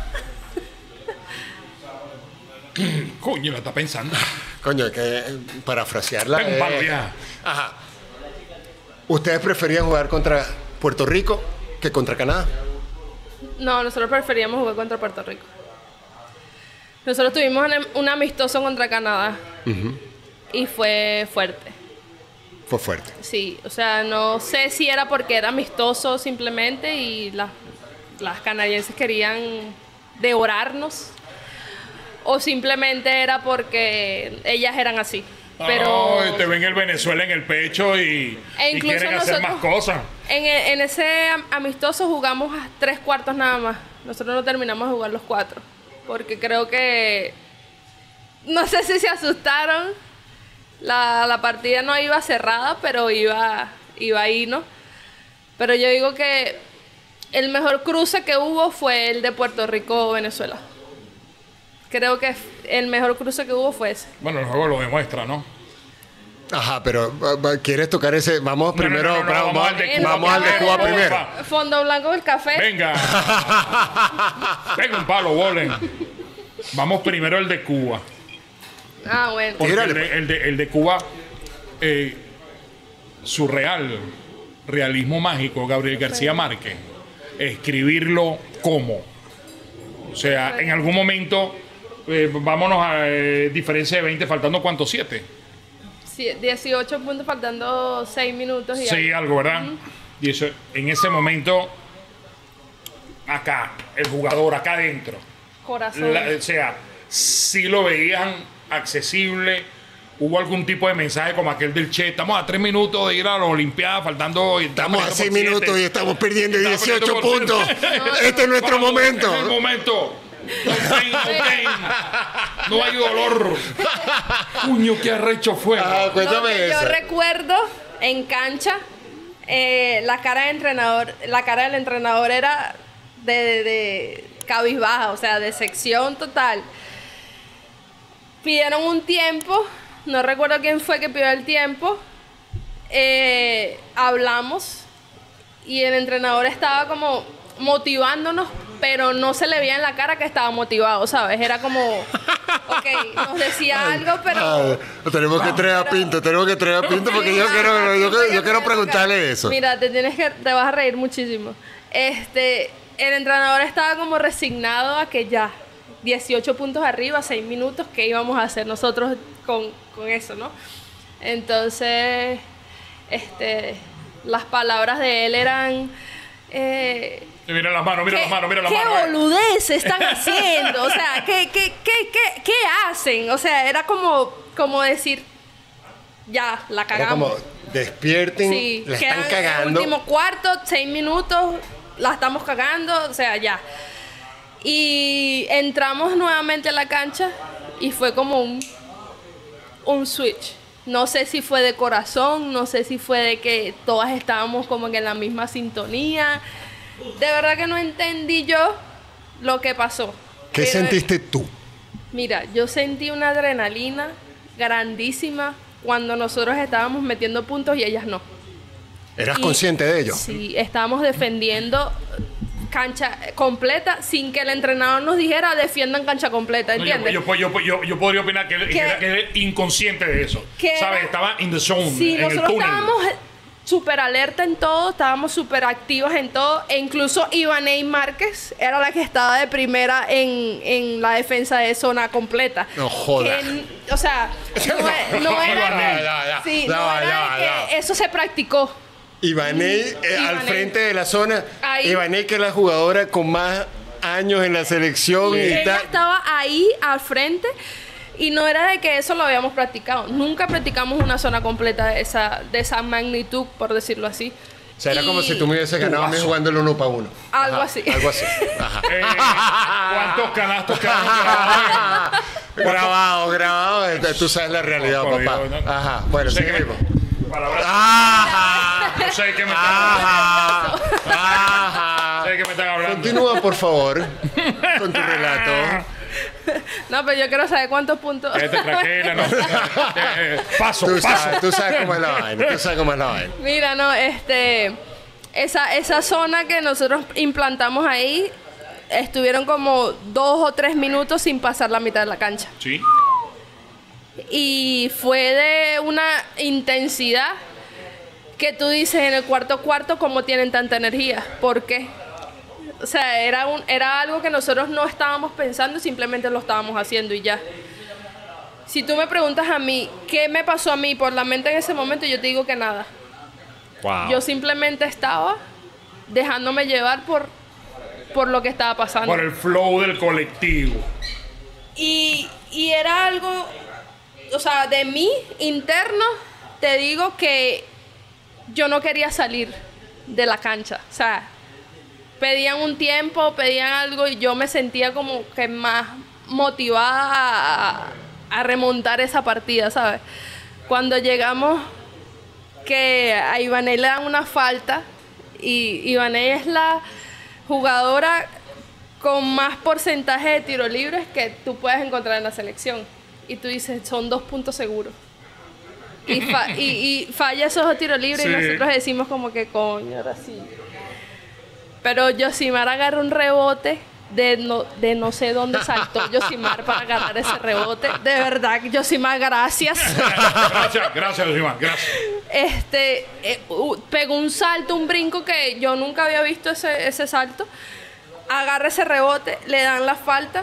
Coño, la está pensando. Coño, que parafrasearla. Tengo un palo ya. Ajá. ¿Ustedes preferían jugar contra Puerto Rico que contra Canadá? No, nosotros preferíamos jugar contra Puerto Rico. Nosotros tuvimos un amistoso contra Canadá. Uh-huh. Y fue fuerte. Fue fuerte. Sí, o sea, no sé si era porque era amistoso simplemente y la, las canadienses querían devorarnos o simplemente era porque ellas eran así. Pero oh, te ven el Venezuela en el pecho y, e y quieren hacer más cosas. En, en ese amistoso jugamos a tres cuartos nada más. Nosotros no terminamos de jugar los cuatro. Porque creo que... No sé si se asustaron. La, la partida no iba cerrada, pero iba, iba ahí, ¿no? Pero yo digo que el mejor cruce que hubo fue el de Puerto Rico-Venezuela. Creo que el mejor cruce que hubo fue ese. Bueno, el juego lo demuestra, ¿no? Ajá, pero ¿quieres tocar ese? Vamos no, primero, no, no, no, vamos, vamos, al de, vamos al de Cuba primero. Fondo blanco del café. Venga. Venga un palo, bolen. Vamos primero el de Cuba. Ah, bueno. Porque el de, el, de, el de Cuba, eh, surreal, realismo mágico, Gabriel García Márquez, escribirlo como. O sea, en algún momento, eh, vámonos a eh, diferencia de veinte, faltando ¿cuánto? ¿siete? Sí, dieciocho puntos, faltando seis minutos. Y Sí, algo, ¿verdad? Uh-huh. Y eso, en ese momento, acá, el jugador, acá adentro. Corazón. La- o sea, si lo veían accesible, hubo algún tipo de mensaje como aquel del Che, estamos a tres minutos de ir a la Olimpiada, faltando... Estamos a perdiendo seis por siete. minutos y estamos perdiendo Estamos dieciocho perdiendo por puntos. siete. Este es nuestro Vamos, momento. Es el momento. No pain, no pain. No hay dolor. Puño, qué arrecho fue. Ah, Lo cuéntame que yo eso. recuerdo en cancha, eh, la cara del entrenador, la cara del entrenador era de, de, de cabizbaja, o sea, de sección total. Pidieron un tiempo, no recuerdo quién fue que pidió el tiempo. Eh, hablamos y el entrenador estaba como motivándonos, pero no se le veía en la cara que estaba motivado, ¿sabes? Era como, ok, nos decía algo, pero... Ah, tenemos que traer a Pinto, tenemos que traer a Pinto porque yo quiero, yo, quiero- yo quiero preguntarle eso. Mira, te tienes que, te vas a reír muchísimo. Este, el entrenador estaba como resignado a que ya, dieciocho puntos arriba, seis minutos, ¿qué íbamos a hacer nosotros con, con eso, no? Entonces, este, las palabras de él eran... Eh, Mira las manos, mira ¿Qué, las manos, mira las qué manos. eh. boludez están haciendo? O sea, ¿qué, qué, qué, qué, qué hacen? O sea, era como, como decir, ya, la Era cagamos. como, despierten, Sí, la quedan están el cagando. último cuarto, seis minutos, la estamos cagando, o sea, ya. Y entramos nuevamente a la cancha y fue como un, un switch. No sé si fue de corazón, no sé si fue de que todas estábamos como que en la misma sintonía. De verdad que no entendí yo lo que pasó. ¿Qué Pero, sentiste tú? Mira, yo sentí una adrenalina grandísima cuando nosotros estábamos metiendo puntos y ellas no. ¿Eras Y- consciente de ello? Sí, estábamos defendiendo cancha completa sin que el entrenador nos dijera defiendan cancha completa, No, yo, ¿entiendes? yo, yo, yo, yo, yo podría opinar que él, que era, que él inconsciente de eso. Que ¿Sabes? era- Estaba in the zone, Sí, en el nosotros túnel. estábamos súper alerta en todo, estábamos súper activos en todo, e incluso Ivaney Márquez era la que estaba de primera en, en la defensa de zona completa. No joda. Que, o sea, no, no era Ya, que- ya, ya. sí, Ya no va, era ya va, de ya va. que eso se practicó. Ivaney eh, al Ivaney. frente de la zona. Ahí. Ivaney, que es la jugadora con más años en la selección y Ella tal. estaba ahí al frente y no era de que eso lo habíamos practicado. Nunca practicamos una zona completa de esa, de esa magnitud, por decirlo así. O sea, era como Y si tú me hubieses ganado a mí jugando el uno para uno. Algo Ajá, así. Algo así. Ajá. Eh, ¿Cuántos canastos quedaron grabados? grabado, grabado. eh, Tú sabes la realidad, Por papá. Dios, ¿no? Ajá. Bueno, Yo sé que me- seguimos. palabras- Ajá. Yo sé que me están, Ajá. Ajá. sé que me están hablando. Continúa, por favor, con tu relato. No, pero yo quiero saber cuántos puntos. Este tranquila, no. Eh, paso, Tú paso. sabes, tú sabes cómo es la vaina. Tú sabes cómo es la vaina. Mira, no, este. Esa, esa zona que nosotros implantamos ahí estuvieron como dos o tres minutos sin pasar la mitad de la cancha. Sí. Y fue de una intensidad que tú dices en el cuarto cuarto cómo tienen tanta energía. ¿Por qué? O sea, era, un, era algo que nosotros no estábamos pensando, simplemente lo estábamos haciendo y ya. Si tú me preguntas a mí, ¿qué me pasó a mí por la mente en ese momento? Yo te digo que nada. Wow. Yo simplemente estaba dejándome llevar por, por lo que estaba pasando. Por el flow del colectivo. Y, y era algo, o sea, de mí interno, te digo que yo no quería salir de la cancha. O sea, pedían un tiempo, pedían algo y yo me sentía como que más motivada a, a remontar esa partida, ¿sabes? Cuando llegamos, que a Ivaney le dan una falta y Ivaney es la jugadora con más porcentaje de tiro libres que tú puedes encontrar en la selección. Y tú dices, son dos puntos seguros. Y, fa- y, y falla esos dos tiros libres Sí. y nosotros decimos como que coño, ahora sí. Pero Yosimar agarra un rebote de no, de no sé dónde saltó Yosimar para agarrar ese rebote. De verdad, Yosimar, gracias. Gracias, gracias, Josimar, gracias. este, eh, uh, pegó un salto, un brinco que yo nunca había visto ese, ese salto. Agarra ese rebote, le dan la falta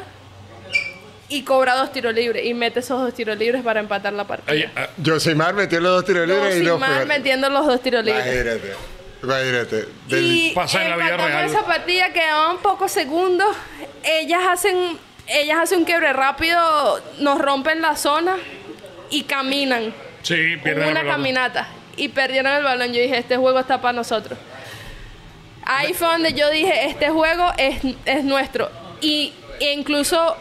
y cobra dos tiros libres. Y mete esos dos tiros libres para empatar la partida. Oye, uh, Josimar metió los dos tiros libres y no fue. Josimar metiendo los dos tiros libres. Imagínate, imagínate. Del... Y pasa en la vida real. esa partida quedaban pocos segundos. Ellas hacen, ellas hacen un quiebre rápido, nos rompen la zona y caminan. Sí, pierden una el balón. caminata y perdieron el balón. Yo dije, este juego está para nosotros. Ahí fue donde yo dije, este juego es, es nuestro. Y e incluso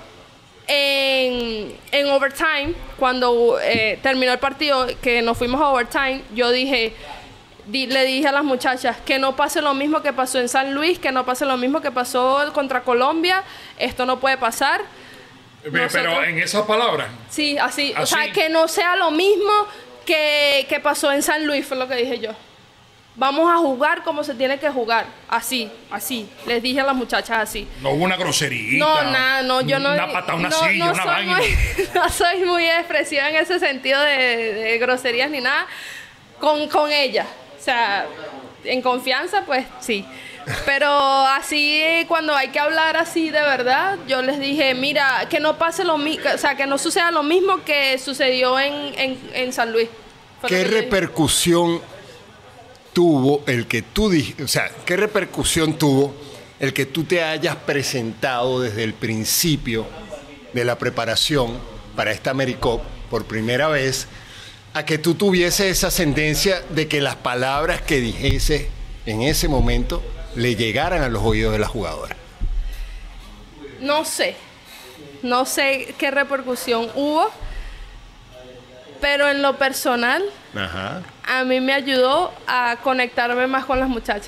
en, en overtime, cuando eh, terminó el partido, que nos fuimos a overtime, yo dije, di, le dije a las muchachas que no pase lo mismo que pasó en San Luis, que no pase lo mismo que pasó contra Colombia. Esto no puede pasar. Pero Nosotros, en esas palabras. Sí, así, así. O sea, que no sea lo mismo que, que pasó en San Luis, fue lo que dije yo. Vamos a jugar como se tiene que jugar. Así, así. Les dije a las muchachas así. No hubo una grosería. No, nada, no, yo no. Una pata, una no, silla, no una soy vaina. Muy, no soy muy expresiva en ese sentido de, de groserías ni nada. Con, con ella. O sea, en confianza, pues sí. Pero así, cuando hay que hablar así de verdad, yo les dije, mira, que no pase lo mismo, o sea, que no suceda lo mismo que sucedió en, en, en San Luis. Fue ¿Qué repercusión tuvo el que tú dijiste, o sea, qué repercusión tuvo el que tú te hayas presentado desde el principio de la preparación para esta AmeriCup por primera vez, a que tú tuviese esa ascendencia de que las palabras que dijese en ese momento le llegaran a los oídos de la jugadora? No sé, no sé qué repercusión hubo, pero en lo personal, Ajá. a mí me ayudó a conectarme más con las muchachas.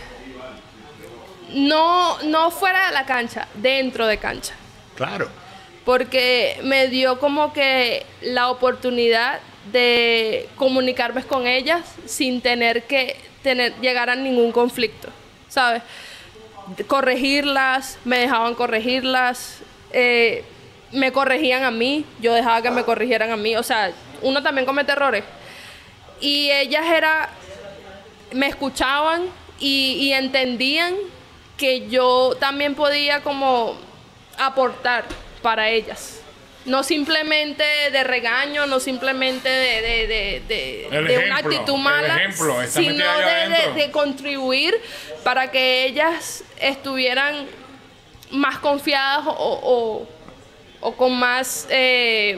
No, no fuera de la cancha, dentro de cancha. Claro. Porque me dio como que la oportunidad de comunicarme con ellas sin tener que tener, llegar a ningún conflicto, ¿sabes? Corregirlas, me dejaban corregirlas, eh, me corregían a mí, yo dejaba que me corrigieran a mí, o sea, uno también comete errores. Y ellas era, me escuchaban y, y entendían que yo también podía como aportar para ellas. No simplemente de regaño, no simplemente de, de, de, de, El de ejemplo, una actitud el mala, ejemplo, está sino metida allá de, de, adentro. de contribuir para que ellas estuvieran más confiadas o, o, o con más, eh,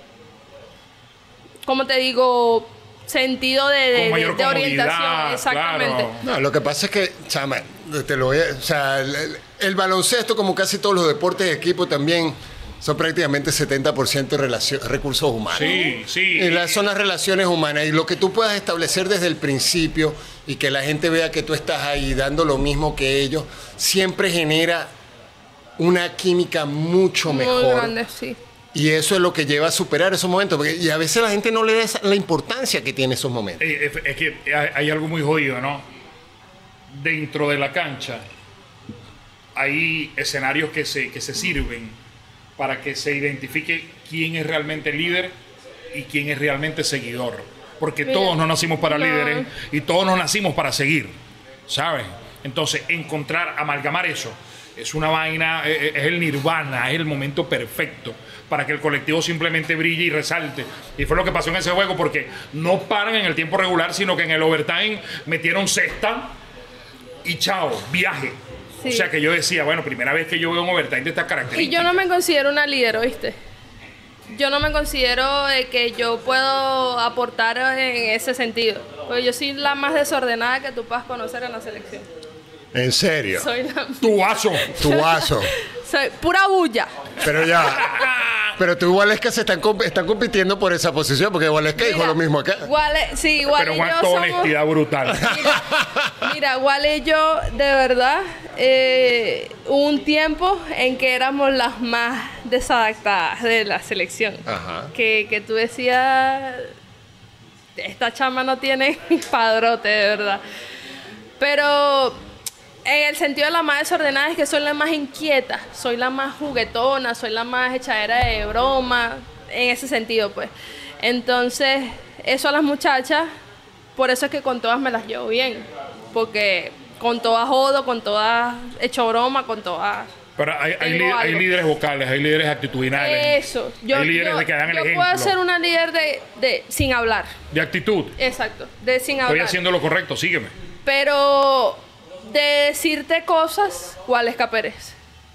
¿cómo te digo? Sentido de, de, Con mayor de comodidad, orientación. Exactamente. claro. No, lo que pasa es que, chama, te lo voy a- o sea, el, el- el baloncesto, como casi todos los deportes de equipo, también son prácticamente setenta por ciento relacio- recursos humanos. Sí, sí. Y las, son las relaciones humanas. Y lo que tú puedas establecer desde el principio y que la gente vea que tú estás ahí dando lo mismo que ellos, siempre genera una química mucho Muy mejor. grande, sí. Y eso es lo que lleva a superar esos momentos. Porque, y a veces la gente no le da esa- la importancia que tiene esos momentos. Eh, Es, es que hay, hay algo muy jodido, ¿no? Dentro de la cancha hay escenarios que se, que se sirven para que se identifique quién es realmente líder y quién es realmente seguidor. Porque Mira, todos no nacimos para no. líderes y todos nos nacimos para seguir, ¿sabes? Entonces, encontrar, amalgamar eso, es una vaina, es, es el nirvana, es el momento perfecto para que el colectivo simplemente brille y resalte. Y fue lo que pasó en ese juego, porque no paran en el tiempo regular, sino que en el overtime metieron cesta y chao, viaje. Sí. O sea que yo decía, bueno, primera vez que yo veo un overtime de estas características. Y yo no me considero una líder, ¿oíste? Yo no me considero de que yo puedo aportar en ese sentido. Porque yo soy la más desordenada que tú puedas conocer en la selección. En serio. Soy la... Tu vaso. Tu vaso. Soy pura bulla. Pero ya. Pero tú y Waleska se están, comp- están compitiendo por esa posición, porque Waleska dijo Mira, lo mismo acá. Wale, sí, Wale Pero y yo una somos... honestidad brutal. Mira, mira, Wale y yo, de verdad, eh, hubo un tiempo en que éramos las más desadaptadas de la selección. Ajá. Que, que tú decías, esta chama no tiene padrote, de verdad. Pero en el sentido de la más desordenada es que soy la más inquieta, soy la más juguetona, soy la más echadera de broma, en ese sentido, pues. Entonces, eso a las muchachas, por eso es que con todas me las llevo bien. Porque con todas jodo, con todas hecho broma, con todas... Pero hay, hay, tengo li- hay algo. líderes vocales, hay líderes actitudinales. Eso. Yo, hay líderes yo, de que dan el yo ejemplo. puedo ser una líder de, de sin hablar. De actitud. Exacto. De sin Estoy hablar. haciendo lo correcto, sígueme. Pero de decirte cosas, Gualesca Pérez.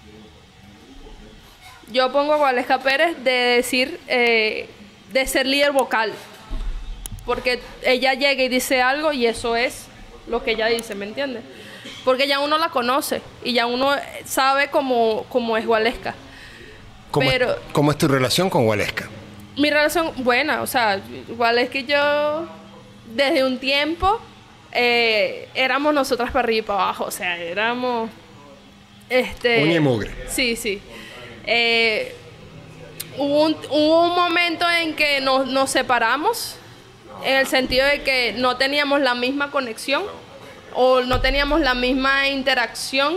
Yo pongo a Gualesca Pérez de decir, eh, de ser líder vocal. Porque ella llega y dice algo y eso es lo que ella dice, ¿me entiendes? Porque ya uno la conoce y ya uno sabe cómo, cómo es Gualesca. ¿Cómo, Pero es, ¿Cómo es tu relación con Gualesca? mi relación, buena, o sea, Gualesca y yo, desde un tiempo, eh, éramos nosotras para arriba y para abajo, o sea, éramos... Este, Uña y mugre. Sí, sí. Eh, hubo, un, hubo un momento en que nos, nos separamos, en el sentido de que no teníamos la misma conexión o no teníamos la misma interacción,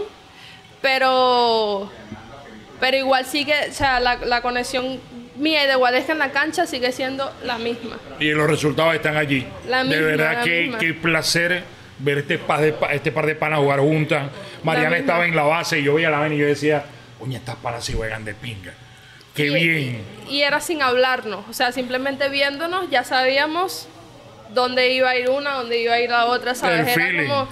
pero, pero igual sigue, o sea, la, la conexión mía y de Gualesca en la cancha sigue siendo la misma. Y los resultados están allí. La misma, de verdad la que misma. qué placer ver este par de, pa- este par de panas jugar juntas. Mariana misma. estaba en la base y yo veía la vaina y yo decía, oye, estas panas sí juegan de pinga. Qué y, bien. Y era sin hablarnos, o sea, simplemente viéndonos ya sabíamos dónde iba a ir una, dónde iba a ir la otra, ¿sabes? El Era feeling. como...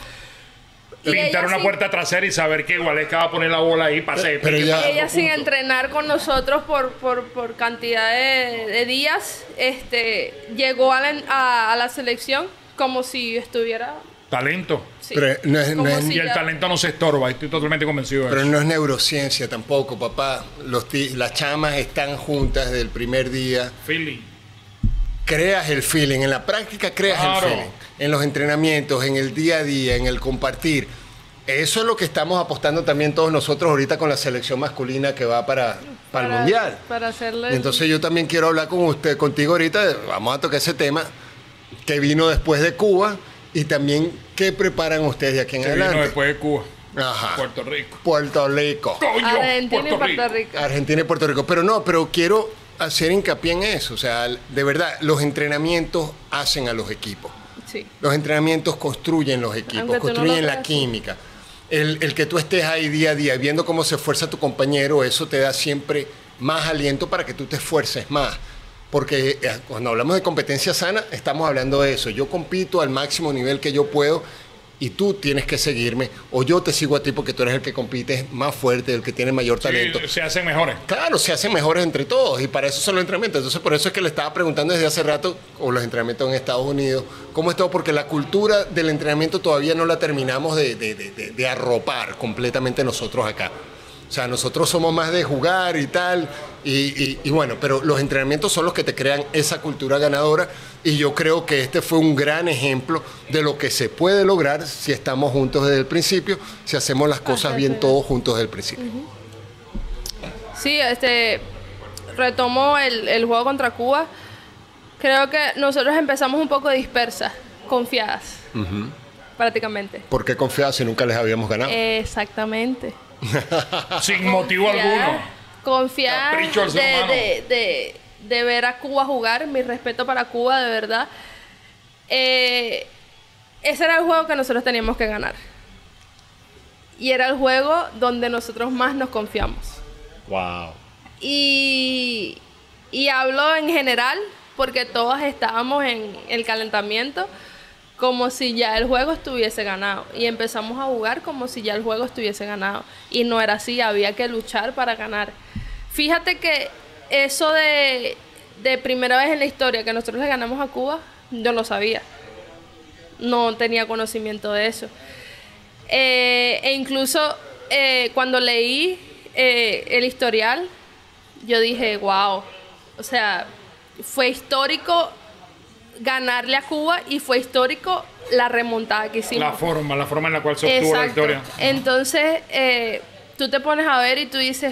y Pintar ella una sin- puerta trasera y saber que Gualesca va a poner la bola ahí para hacer. Pero que ya- para Ella dos sin puntos. entrenar con nosotros por, por, por cantidad de, de días, este, llegó a la, a, a la selección como si estuviera... Talento. sí, Pero no es- no como es- si Y el ya- talento no se estorba, estoy totalmente convencido de Pero eso. no es neurociencia tampoco, papá. Los ti- las chamas están juntas desde el primer día. Feeling. Creas el feeling, en la práctica creas Claro. el feeling. En los entrenamientos, en el día a día, en el compartir. Eso es lo que estamos apostando también todos nosotros ahorita con la selección masculina que va para, para el Mundial. Para hacerle... Entonces yo también quiero hablar con usted, contigo ahorita, vamos a tocar ese tema que vino después de Cuba y también qué preparan ustedes de aquí en Se vino adelante. después de Cuba. Ajá. Puerto Rico. Puerto Rico. Coño, Argentina y Puerto Rico. Argentina y Puerto Rico. Pero no, pero quiero hacer hincapié en eso. O sea, de verdad, los entrenamientos hacen a los equipos. Sí. Los entrenamientos construyen los equipos, Aunque tú no construyen lo la creas. química. El, el que tú estés ahí día a día viendo cómo se esfuerza tu compañero, eso te da siempre más aliento para que tú te esfuerces más. Porque eh, cuando hablamos de competencia sana, estamos hablando de eso. Yo compito al máximo nivel que yo puedo y tú tienes que seguirme, o yo te sigo a ti porque tú eres el que compites más fuerte, el que tiene mayor talento. Sí, se hacen mejores. Claro, se hacen mejores entre todos y para eso son los entrenamientos. Entonces, por eso es que le estaba preguntando desde hace rato, o los entrenamientos en Estados Unidos, ¿cómo es todo? Porque la cultura del entrenamiento todavía no la terminamos de, de- de- de- de arropar completamente nosotros acá. O sea, nosotros somos más de jugar y tal, y, y- y bueno, pero los entrenamientos son los que te crean esa cultura ganadora y yo creo que este fue un gran ejemplo de lo que se puede lograr si estamos juntos desde el principio, si hacemos las cosas Ajá, bien sí. todos juntos desde el principio. Sí, este, retomo el, el juego contra Cuba. Creo que nosotros empezamos un poco dispersas, confiadas, prácticamente. ¿Por qué confiabas si nunca les habíamos ganado? Exactamente. Sin motivo alguno. Confiar Capricho del ser de, humano. de, de- de ver a Cuba jugar, mi respeto para Cuba, de verdad. Eh, ese era el juego que nosotros teníamos que ganar. Y era el juego donde nosotros más nos confiamos. Wow. Y, y hablo en general porque todos estábamos en el calentamiento como si ya el juego estuviese ganado. Y empezamos a jugar como si ya el juego estuviese ganado. Y no era así, había que luchar para ganar. Fíjate que eso de, de primera vez en la historia que nosotros le ganamos a Cuba, yo no sabía. No tenía conocimiento de eso. Eh, e incluso eh, cuando leí eh, el historial, yo dije, wow, o sea, fue histórico ganarle a Cuba y fue histórico la remontada que hicimos. La forma, la forma en la cual se obtuvo la Exacto. victoria. Entonces, eh, tú te pones a ver y tú dices,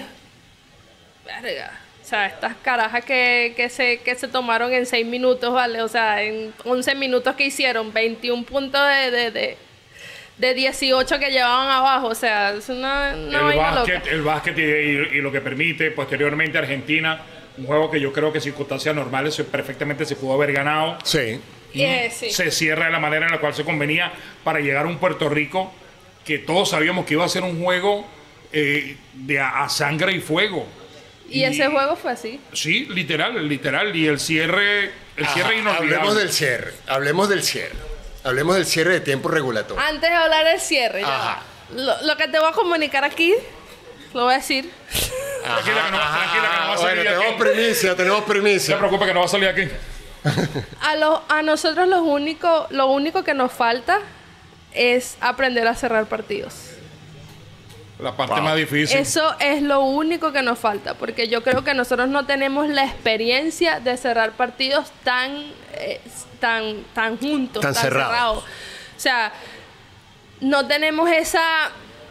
verga, o sea, estas carajas que, que, se, que se tomaron en seis minutos, ¿vale? O sea, en once minutos que hicieron, veintiún puntos de, de, de, de dieciocho que llevaban abajo, o sea, es una, una el, vaina básquet, loca. el básquet y, y- y lo que permite posteriormente Argentina, un juego que yo creo que en circunstancias normales se- perfectamente se pudo haber ganado. Sí. Eh, sí. se cierra de la manera en la cual se convenía para llegar a un Puerto Rico que todos sabíamos que iba a ser un juego eh, de a, a sangre y fuego. Y, y ese juego fue así. Sí, literal, literal. Y el cierre, el Ajá, cierre inolvidable. hablemos del cierre, hablemos del cierre. Hablemos del cierre de tiempo regulatorio. Antes de hablar del cierre, ya Ajá. va. Lo, lo que te voy a comunicar aquí, lo voy a decir. Ajá, Tranquila que no- ajá, tranquila que no va a bueno, salir tenemos aquí. primicia, tenemos No se primicia. preocupe que no va a salir aquí. A, lo- a nosotros lo único, lo único que nos falta es aprender a cerrar partidos. La parte Wow. más difícil. Eso es lo único que nos falta, porque yo creo que nosotros no tenemos la experiencia de cerrar partidos tan, eh, tan, tan juntos, Tan tan, cerrados. cerrados. O sea, no tenemos esa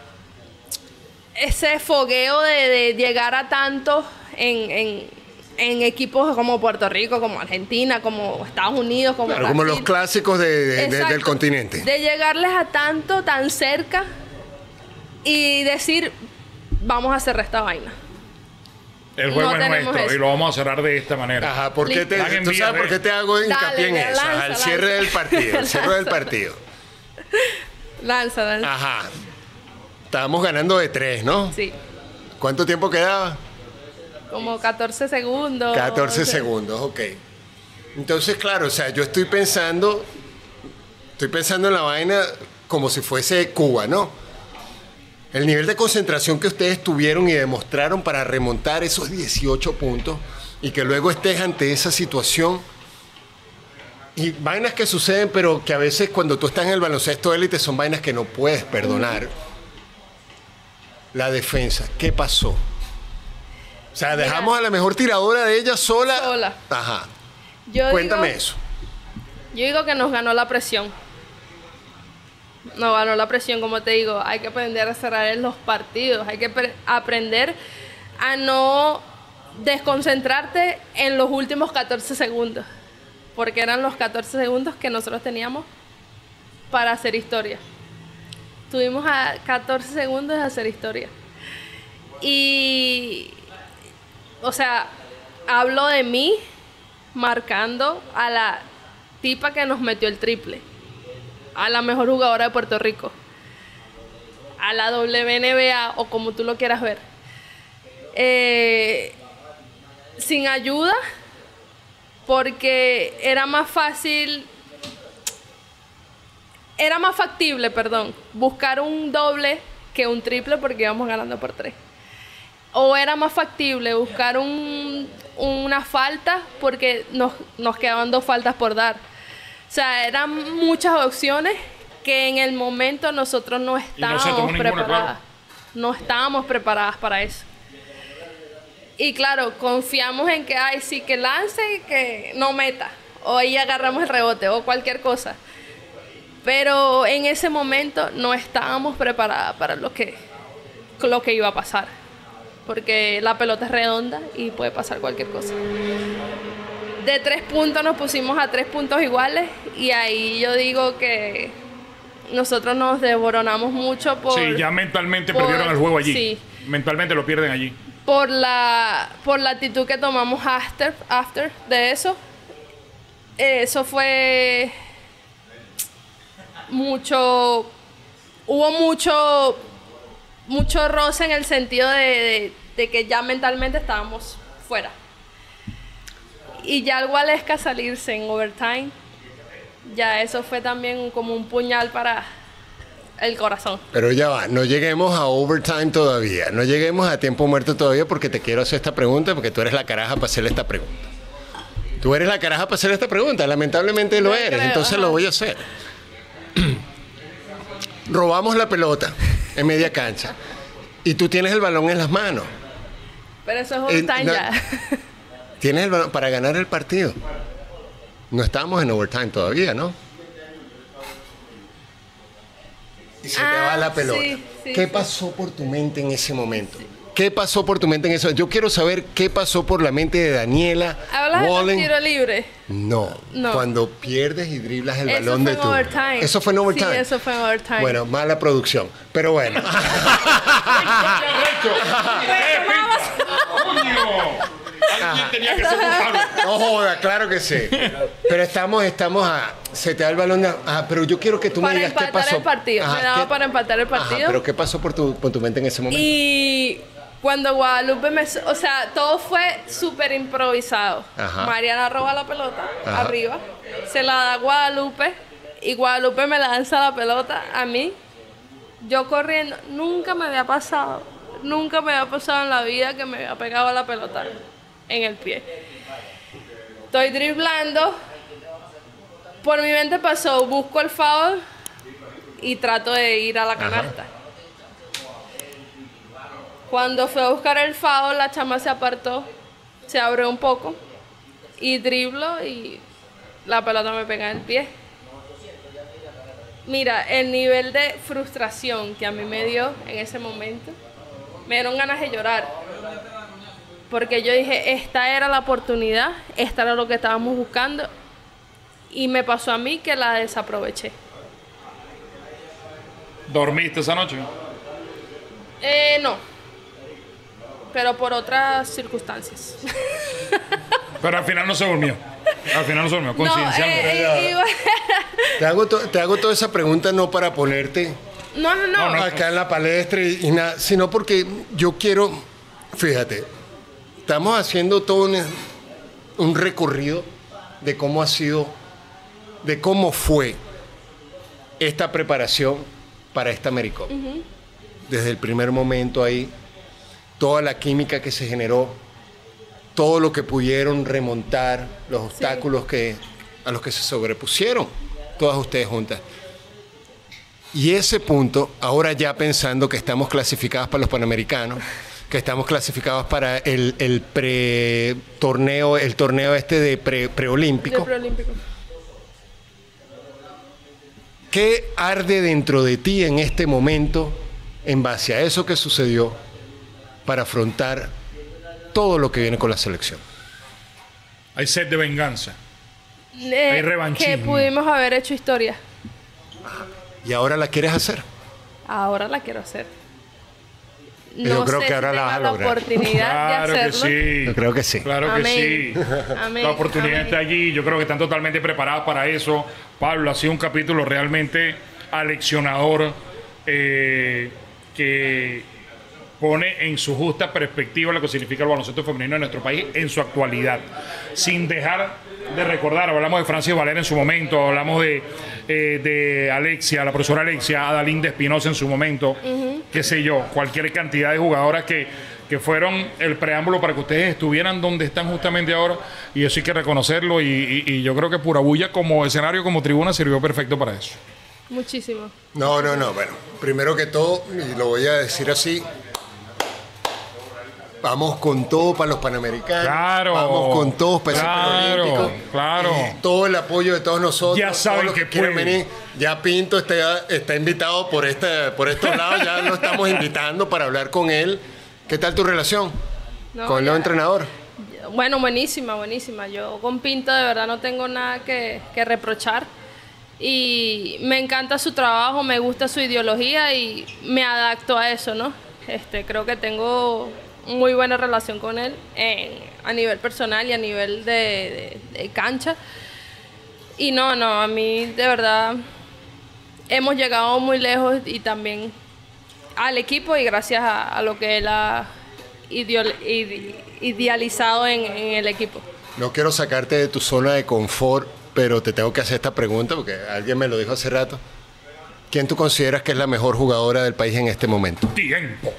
ese fogueo de, de llegar a tantos en, en, en equipos como Puerto Rico, como Argentina, como Estados Unidos, como Claro, como los Brasil. clásicos de- de- de- Exacto. del continente. De llegarles a tanto, tan cerca y decir, vamos a cerrar esta vaina. El juego no es tenemos nuestro eso. y lo vamos a cerrar de esta manera. Ajá, ¿por qué te, Están en ¿tú vías sabes por de- qué te hago hincapié en Dale, eso? Ajá, lanza, el cierre lanza. del partido, el cierre del Lanza. partido. Lanza, lanza. Ajá. Estábamos ganando de tres, ¿no? Sí. ¿Cuánto tiempo quedaba? Como catorce segundos. catorce o sea, segundos, ok. Entonces, claro, o sea, yo estoy pensando, estoy pensando en la vaina como si fuese Cuba, ¿no? El nivel de concentración que ustedes tuvieron y demostraron para remontar esos dieciocho puntos y que luego estés ante esa situación y vainas que suceden, pero que a veces cuando tú estás en el baloncesto élite son vainas que no puedes perdonar. La defensa, ¿qué pasó? O sea, Mira. dejamos a la mejor tiradora de ella sola. Sola. Ajá. Yo Cuéntame digo, eso. Yo digo que nos ganó la presión. Nos ganó la presión, como te digo. Hay que aprender a cerrar en los partidos. Hay que pre- aprender a no desconcentrarte en los últimos catorce segundos. Porque eran los catorce segundos que nosotros teníamos para hacer historia. Tuvimos a catorce segundos de hacer historia. Y, o sea, hablo de mí marcando a la tipa que nos metió el triple, a la mejor jugadora de Puerto Rico, a la W N B A o como tú lo quieras ver. Eh, sin ayuda, porque era más fácil, era más factible, perdón, buscar un doble que un triple porque íbamos ganando por tres. O era más factible buscar un, una falta porque nos, nos quedaban dos faltas por dar. O sea, eran muchas opciones que en el momento nosotros no se estábamos tomó ninguna, preparadas. claro. No estábamos preparadas para eso. Y claro, confiamos en que, ay, sí, que lance y que no meta. O ahí agarramos el rebote o cualquier cosa. Pero en ese momento no estábamos preparadas para lo que, lo que iba a pasar. Porque la pelota es redonda y puede pasar cualquier cosa. De tres puntos nos pusimos a tres puntos iguales y ahí yo digo que nosotros nos desboronamos mucho por... Sí, ya mentalmente por- perdieron el juego allí. sí. Mentalmente lo pierden allí. por la por la actitud que tomamos after, after de eso. Eso fue mucho, hubo mucho mucho roce en el sentido de, de, de que ya mentalmente estábamos fuera. Y ya al Gualesca salirse en overtime, ya eso fue también como un puñal para el corazón. Pero ya va, no lleguemos a overtime todavía, no lleguemos a tiempo muerto todavía porque te quiero hacer esta pregunta porque tú eres la caraja para hacerle esta pregunta. Tú eres la caraja para hacerle esta pregunta, lamentablemente lo Yo eres, creo, entonces ajá. lo voy a hacer. Robamos la pelota en media cancha y tú tienes el balón en las manos. Pero eso es Eh, overtime no- ya. Tienes el balón para ganar el partido. No estamos en overtime todavía, ¿no? Y se te Ah, va la pelota. sí, sí, ¿Qué sí. pasó por tu mente en ese momento? ¿Qué pasó por tu mente en eso? Yo quiero saber qué pasó por la mente de Daniela ¿Hablas Wallen. de tiro libre? No, No. cuando pierdes y driblas el Eso balón fue de en tu. overtime. Eso fue en overtime. Sí, eso fue en overtime. Bueno, mala producción, pero bueno. ¡Qué pinta! Alguien tenía que ser culpable. No joda, claro que sí. Pero estamos, estamos a... Se te da el balón. De, ah, pero yo quiero que tú Para me digas qué empatar pasó. el partido. Ajá, Me daba ¿qué- para empatar el partido. Ajá, pero ¿qué pasó por tu, por tu mente en ese momento? Y cuando Guadalupe me... O sea, todo fue súper improvisado. Ajá. Mariana roba la pelota Ajá. arriba, se la da a Guadalupe y Guadalupe me lanza la pelota a mí. Yo corriendo, nunca me había pasado, nunca me había pasado en la vida que me había pegado la pelota en el pie. Estoy driblando, por mi mente pasó, busco el foul y trato de ir a la canasta. Cuando fui a buscar el foul, la chama se apartó, se abrió un poco y driblo y la pelota me pega en el pie. Mira, el nivel de frustración que a mí me dio en ese momento, me dieron ganas de llorar. Porque yo dije, esta era la oportunidad, esta era lo que estábamos buscando. Y me pasó a mí que la desaproveché. ¿Dormiste esa noche? Eh, no. Pero por otras circunstancias. Pero al final no se durmió. Al final no se durmió, No, coincidencialmente. eh, iba- Te hago, to- te hago toda esa pregunta no para ponerte no, no, no. No, no. acá en la palestra y, y nada, sino porque yo quiero, fíjate, estamos haciendo todo un, un recorrido de cómo ha sido, de cómo fue esta preparación para esta AmeriCup. Desde el primer momento ahí, toda la química que se generó, todo lo que pudieron remontar, los obstáculos que, a los que se sobrepusieron, todas ustedes juntas. Y ese punto, ahora ya pensando que estamos clasificados para los Panamericanos, que estamos clasificados para el, el pre-torneo, el torneo este de pre, preolímpico, Del preolímpico. ¿qué arde dentro de ti en este momento en base a eso que sucedió para afrontar todo lo que viene con la selección? Hay sed de venganza. Eh, Hay revanchismo. que pudimos haber hecho historia. ¿Y ahora la quieres hacer? Ahora la quiero hacer. Yo creo sé que ahora si la tenga vas a la lograr. oportunidad Claro de que hacerlo. sí. Yo creo que sí. Claro que Amén. sí. Amén. La oportunidad Amén. está allí. Yo creo que están totalmente preparados para eso. Pablo, ha sido un capítulo realmente aleccionador eh, que pone en su justa perspectiva lo que significa el baloncesto femenino en nuestro país en su actualidad. Sin dejar de recordar, hablamos de Francis Valera en su momento, hablamos de, eh, de Alexia, la profesora Alexia, Adalinde Espinosa en su momento, qué sé yo, cualquier cantidad de jugadoras que, que fueron el preámbulo para que ustedes estuvieran donde están justamente ahora, y eso hay que reconocerlo, y, y- y yo creo que Pura Bulla como escenario, como tribuna, sirvió perfecto para eso. Muchísimo. No, no, no. Bueno, primero que todo, y lo voy a decir así, vamos con todo para los Panamericanos. Claro. Vamos con todos para Claro, ese preolímpico. claro. Y todo el apoyo de todos nosotros. Ya saben todos los que quieren pueden. venir. Ya Pinto está, está invitado por, este, por estos lados. Ya lo estamos invitando para hablar con él. ¿Qué tal tu relación No, con el nuevo ya- entrenador? Bueno, buenísima, buenísima. Yo con Pinto de verdad no tengo nada que, que reprochar. Y me encanta su trabajo, me gusta su ideología y me adapto a eso, ¿no? Este, creo que tengo muy buena relación con él en- a nivel personal y a nivel de, de- de cancha. Y no, no, a mí de verdad hemos llegado muy lejos y también al equipo y gracias a, a lo que él ha ideol- ide- idealizado en, en el equipo. No quiero sacarte de tu zona de confort, pero te tengo que hacer esta pregunta porque alguien me lo dijo hace rato. ¿Quién tú consideras que es la mejor jugadora del país en este momento? Tiempo.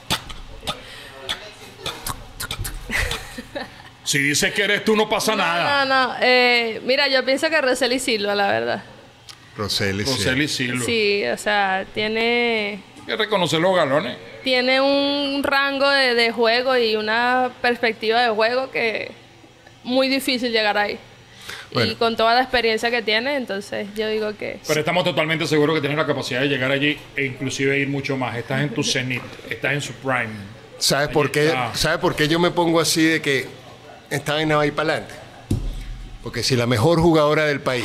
Si dices que eres tú, no pasa nada. No, no, eh, mira, yo pienso que Roseli Silva, la verdad. Roseli. sí. Roseli Silva. Sí, o sea, tiene, Hay que reconocer los galones. tiene un rango de, de juego y una perspectiva de juego que muy difícil llegar ahí. Bueno. Y con toda la experiencia que tiene, entonces yo digo que... Pero estamos totalmente seguros que tienes la capacidad de llegar allí e inclusive ir mucho más. Estás en tu cenit, estás en su prime. ¿Sabes por qué? está. ¿Sabes por qué yo me pongo así de que esta vaina va a ir para adelante? Porque si la mejor jugadora del país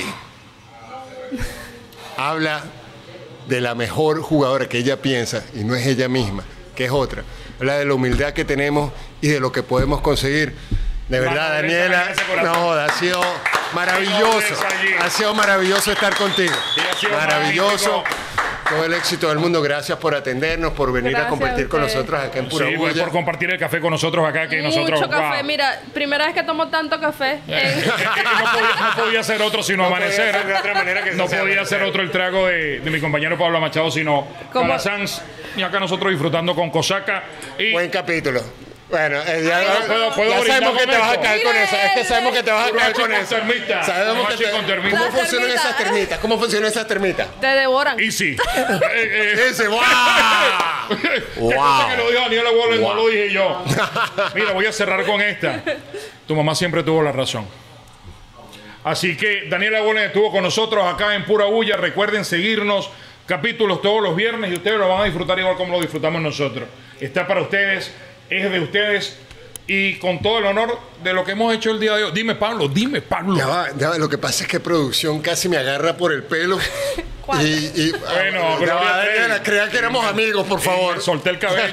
habla de la mejor jugadora que ella piensa, y no es ella misma, que es otra, habla de la humildad que tenemos y de lo que podemos conseguir, De verdad, Daniela, no, ha sido maravilloso. Ha sido maravilloso estar contigo. Maravilloso. Todo el éxito del mundo. Gracias por atendernos, por venir Gracias a compartir a con ustedes. nosotros acá en Pura Sí, Bulla. por compartir el café con nosotros acá, que Mucho nosotros... café. wow. Mira, primera vez que tomo tanto café. en- Es que no, podía, no podía ser otro sino No podía amanecer. ser de otra manera que no sea podía amanecer. ser otro el trago de, de mi compañero Pablo Machado, sino ¿Cómo? Calasanz. Y acá nosotros disfrutando con Cosaca. Y Buen capítulo. Bueno, eh, ya, Ay, ya- ¿puedo- puedo ya brindar sabemos que con te vas a esto? caer con eso. Es que sabemos que te vas a caer Machi con con eso. termita. Sabemos que Machi te- con termita. ¿Cómo Las funcionan termitas. esas termitas? ¿Cómo funcionan esas termitas? Te devoran. Y sí. Eh, eh, Ese, ¡wow! Qué cosa que lo dijo Daniela Waller, no lo dije yo. Mira, voy a cerrar con esta. Tu mamá siempre tuvo la razón. Así que Daniela Waller estuvo con nosotros acá en Pura Bulla. Recuerden seguirnos, capítulos todos los viernes, y ustedes lo van a disfrutar igual como lo disfrutamos nosotros. Está para ustedes, es de ustedes, y con todo el honor de lo que hemos hecho el día de hoy. Dime, Pablo, dime, Pablo. Ya va, ya va. Lo que pasa es que producción casi me agarra por el pelo. ¿Cuál? Y, y- Bueno, ya Gloria va, Trevi. Daniela, crea que éramos amigos, por favor. Solté el cabello.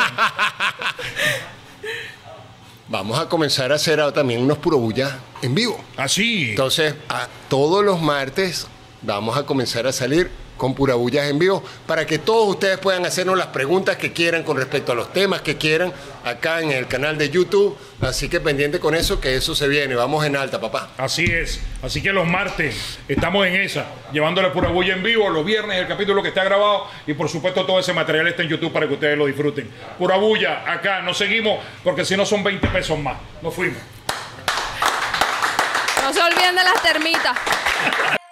Vamos a comenzar a hacer ahora también unos Puro Bulla en vivo. Así. Entonces, a todos los martes vamos a comenzar a salir con Pura Bullas en vivo para que todos ustedes puedan hacernos las preguntas que quieran con respecto a los temas que quieran acá en el canal de YouTube. Así que pendiente con eso, que eso se viene. Vamos en alta, papá. Así es. Así que los martes estamos en esa, llevándole Pura Bulla en vivo. Los viernes el capítulo que está grabado. Y por supuesto todo ese material está en YouTube para que ustedes lo disfruten. Pura Bulla, acá. Nos seguimos porque si no son veinte pesos más. Nos fuimos. No se olviden de las termitas.